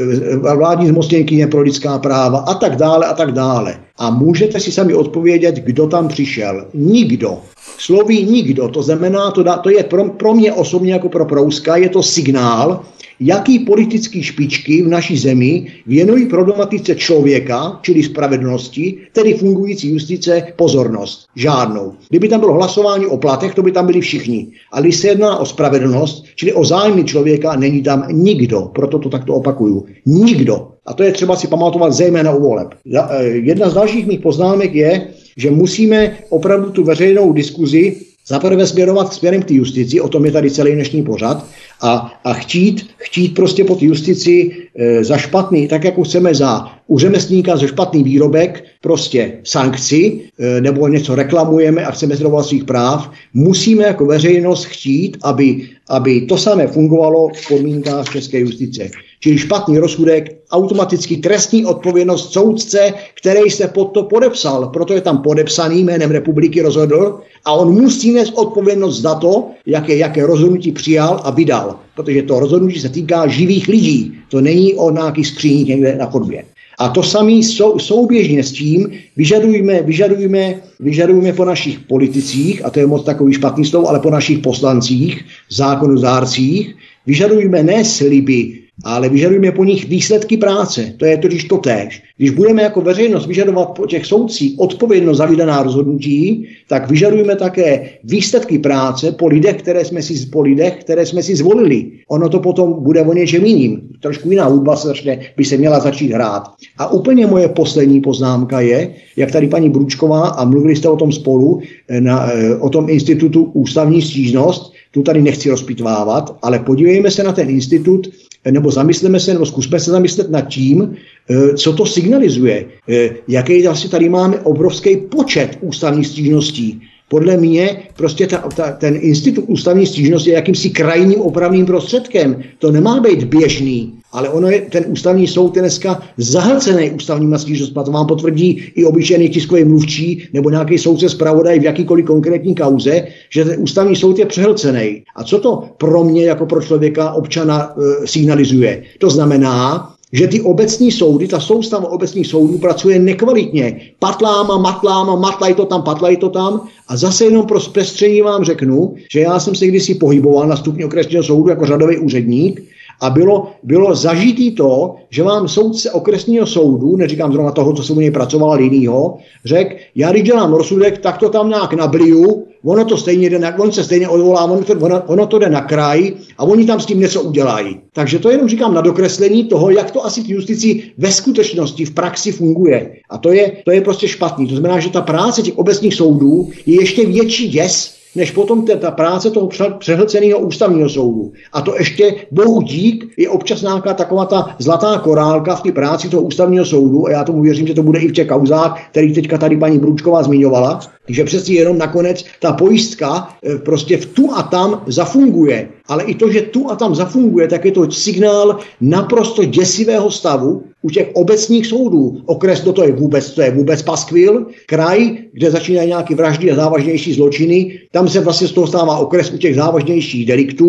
vládní zmocněnkyně pro lidská práva a tak dále a tak dále. A můžete si sami odpovědět, kdo tam přišel. Nikdo. Sloví nikdo. To znamená, to, dá, to je pro, pro mě osobně jako pro Prouska, je to signál, jaký politické špičky v naší zemi věnují problematice člověka, čili spravedlnosti, tedy fungující justice, pozornost. Žádnou. Kdyby tam bylo hlasování o platech, to by tam byli všichni. Ale když se jedná o spravedlnost, čili o zájmy člověka, není tam nikdo. Proto to takto opakuju. Nikdo. A to je třeba si pamatovat zejména u voleb. Jedna z dalších mých poznámek je, že musíme opravdu tu veřejnou diskuzi zaprvé směrovat směrem k té justici, o tom je tady celý dnešní pořad, a, a chtít, chtít prostě pod justici e, za špatný, tak jako chceme za u řemeslníka za špatný výrobek, prostě sankci, e, nebo něco reklamujeme a chceme zdolat svých práv, musíme jako veřejnost chtít, aby, aby to samé fungovalo v podmínkách české justice. Čili špatný rozsudek, automaticky trestní odpovědnost soudce, který se pod to podepsal, proto je tam podepsaný jménem republiky rozhodl a on musí nést odpovědnost za to, jaké, jaké rozhodnutí přijal a vydal. Protože to rozhodnutí se týká živých lidí. To není o nějaký skříních někde na chodbě. A to samé sou, souběžně s tím vyžadujeme, vyžadujeme, vyžadujeme po našich politicích, a to je moc takový špatný slovo, ale po našich poslancích, zákonodárcích, vyžadujeme ne sliby, ale vyžadujeme po nich výsledky práce. To je totiž totéž. Když budeme jako veřejnost vyžadovat po těch soudcích odpovědnost za vydaná rozhodnutí, tak vyžadujeme také výsledky práce po lidech, které jsme si, po lidech, které jsme si zvolili. Ono to potom bude o něčem jiným. Trošku jiná hudba se začne, by se měla začít hrát. A úplně moje poslední poznámka je, jak tady paní Bručková, a mluvili jste o tom spolu, na, o tom institutu ústavní stížnost, tu tady nechci rozpitvávat, ale podívejme se na ten institut, nebo zamysleme se, nebo zkusme se zamyslet nad tím, co to signalizuje. Jaký asi tady máme obrovský počet ústavních stížností. Podle mě prostě ta, ta, ten institut ústavní stížnosti je jakýmsi krajním opravným prostředkem. To nemá být běžný, ale ono je, ten ústavní soud je dneska zahlcený ústavníma stížnostmi. To vám potvrdí i obyčejný tiskový mluvčí nebo nějaký soudce zpravodaj v jakýkoliv konkrétní kauze, že ten ústavní soud je přehlcený. A co to pro mě jako pro člověka, občana e, signalizuje? To znamená, že ty obecní soudy, ta soustava obecních soudů pracuje nekvalitně. Patláma, matláma, matlaj to tam, patlaj to tam. A zase jenom pro zpestření vám řeknu, že já jsem se kdysi pohyboval na stupni okresního soudu jako řadový úředník a bylo, bylo zažitý to, že vám soudce okresního soudu, neříkám zrovna toho, co jsem u něj pracoval, ale jinýho, řekl, já když dělám rozsudek, tak to tam nějak nabliju, ono to stejně jde, on se stejně odvolá, ono to, ono, ono to jde na kraj a oni tam s tím něco udělají. Takže to jenom říkám na dokreslení toho, jak to asi v justici ve skutečnosti, v praxi funguje. A to je, to je prostě špatný. To znamená, že ta práce těch obecních soudů je ještě větší děs, než potom ta práce toho přehlceného ústavního soudu. A to ještě, bohu dík, je občas nějaká taková ta zlatá korálka v té práci toho ústavního soudu a já tomu věřím, že to bude i v těch kauzách, který teďka tady paní Bručková zmiňovala, že přeci jenom nakonec ta pojistka prostě v tu a tam zafunguje. Ale i to, že tu a tam zafunguje, tak je to signál naprosto děsivého stavu u těch obecních soudů. Okres, to je vůbec, to je vůbec paskvil. Kraj, kde začínají nějaké vraždy a závažnější zločiny, tam se vlastně z toho stává okres u těch závažnějších deliktů.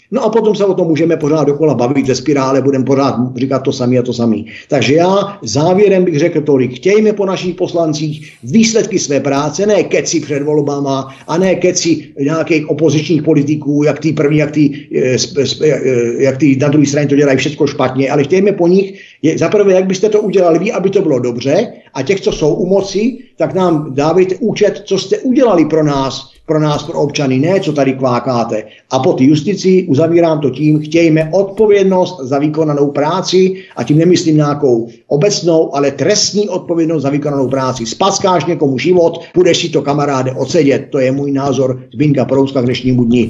No a potom se o tom můžeme pořád dokola bavit ve spirále, budeme pořád říkat to samý a to samý. Takže já závěrem bych řekl tolik, chtějme po našich poslancích výsledky své práce, ne keci před volbama a ne keci nějakých opozičních politiků, jak ty první, jak ty, jak ty na druhé straně to dělají všechno špatně, ale chtějme po nich, zaprvé, jak byste to udělali vy, aby to bylo dobře, a těch, co jsou u moci, tak nám dávejte účet, co jste udělali pro nás, pro nás, pro občany, ne, co tady kvákáte. A po té justici uzavírám to tím, chtějme odpovědnost za vykonanou práci, a tím nemyslím nějakou obecnou, ale trestní odpovědnost za vykonanou práci. Spackáš někomu život, budeš si to, kamaráde, odsedět. To je můj názor Zbyňka Prouska k dnešnímu dni.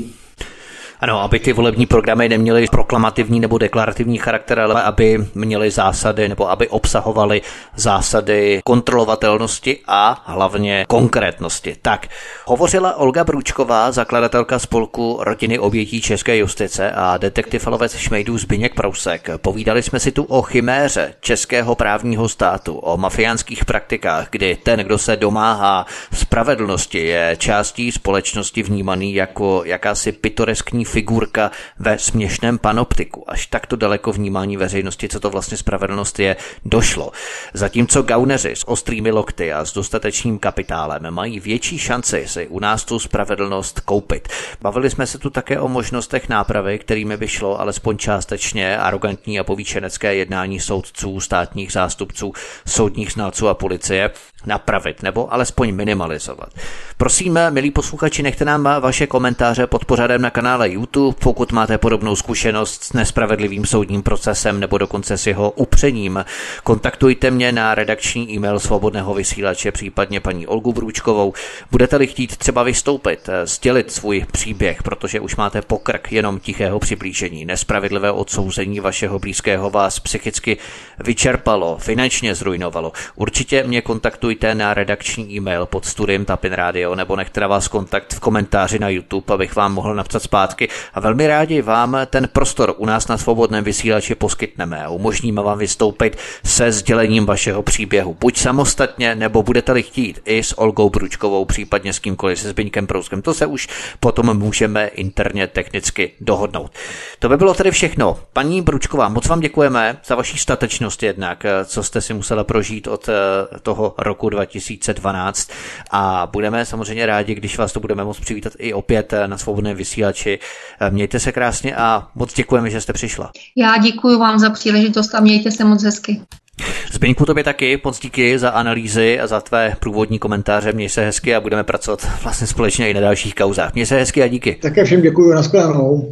Ano, aby ty volební programy neměly proklamativní nebo deklarativní charakter, ale aby měly zásady nebo aby obsahovaly zásady kontrolovatelnosti a hlavně konkrétnosti. Tak, hovořila Olga Brůčková, zakladatelka spolku Rodiny obětí české justice, a detektiv a lovec šmejdů Zbyněk Prousek. Povídali jsme si tu o chiméře českého právního státu, o mafiánských praktikách, kdy ten, kdo se domáhá spravedlnosti, je částí společnosti vnímaný jako jakási pitoreskní figurka ve směšném panoptiku. Až takto daleko vnímání veřejnosti, co to vlastně spravedlnost je, došlo. Zatímco gauneři s ostrými lokty a s dostatečným kapitálem mají větší šanci si u nás tu spravedlnost koupit. Bavili jsme se tu také o možnostech nápravy, kterými by šlo alespoň částečně arrogantní a povýšenecké jednání soudců, státních zástupců, soudních znalců a policie napravit nebo alespoň minimalizovat. Prosím, milí posluchači, nechte nám vaše komentáře pod pořadem na kanále YouTube, pokud máte podobnou zkušenost s nespravedlivým soudním procesem nebo dokonce s jeho upřením. Kontaktujte mě na redakční e-mail Svobodného vysílače, případně paní Olgu Brůčkovou. Budete-li chtít třeba vystoupit, sdělit svůj příběh, protože už máte pokrk jenom tichého přiblížení, nespravedlivé odsouzení vašeho blízkého vás psychicky vyčerpalo, finančně zrujnovalo, určitě mě kontaktujte na redakční e-mail pod studiem Tapin Radio, nebo nechte na vás kontakt v komentáři na YouTube, abych vám mohl napsat zpátky, a velmi rádi vám ten prostor u nás na Svobodném vysílači poskytneme a umožníme vám vystoupit se sdělením vašeho příběhu, buď samostatně, nebo budete-li chtít i s Olgou Brůčkovou, případně s kýmkoliv, se Zbyňkem Prouskem. To se už potom můžeme interně technicky dohodnout. To by bylo tedy všechno. Paní Brůčková, moc vám děkujeme za vaši statečnost jednak, co jste si musela prožít od toho roku dva tisíce dvanáct, a budeme samozřejmě rádi, když vás to budeme moct přivítat i opět na Svobodném vysílači. Mějte se krásně a moc děkujeme, že jste přišla. Já děkuji vám za příležitost a mějte se moc hezky. Zbyňku, tobě taky moc díky za analýzy a za tvé průvodní komentáře. Měj se hezky a budeme pracovat vlastně společně i na dalších kauzách. Měj se hezky a díky. Také všem děkuji, nashledanou.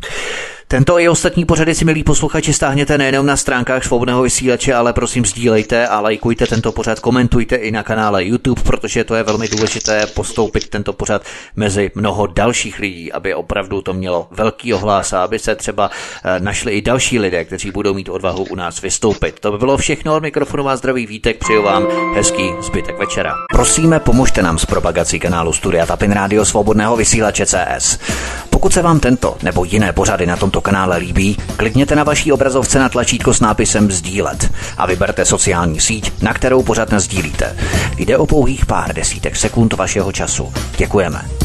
Tento i ostatní pořady si, milí posluchači, stáhněte nejenom na stránkách Svobodného vysílače, ale prosím sdílejte a lajkujte tento pořad, komentujte i na kanále YouTube, protože to je velmi důležité postoupit tento pořad mezi mnoho dalších lidí, aby opravdu to mělo velký ohlas a aby se třeba našli i další lidé, kteří budou mít odvahu u nás vystoupit. To by bylo všechno, od mikrofonu vás zdraví Vítek, přeju vám hezký zbytek večera. Prosíme, pomožte nám s propagací kanálu Studia Tapin Radio Svobodného vysílače C S. Pokud se vám tento nebo jiné pořady na tomto kanále líbí, klikněte na vaší obrazovce na tlačítko s nápisem sdílet a vyberte sociální síť, na kterou pořad nasdílíte. Jde o pouhých pár desítek sekund vašeho času. Děkujeme.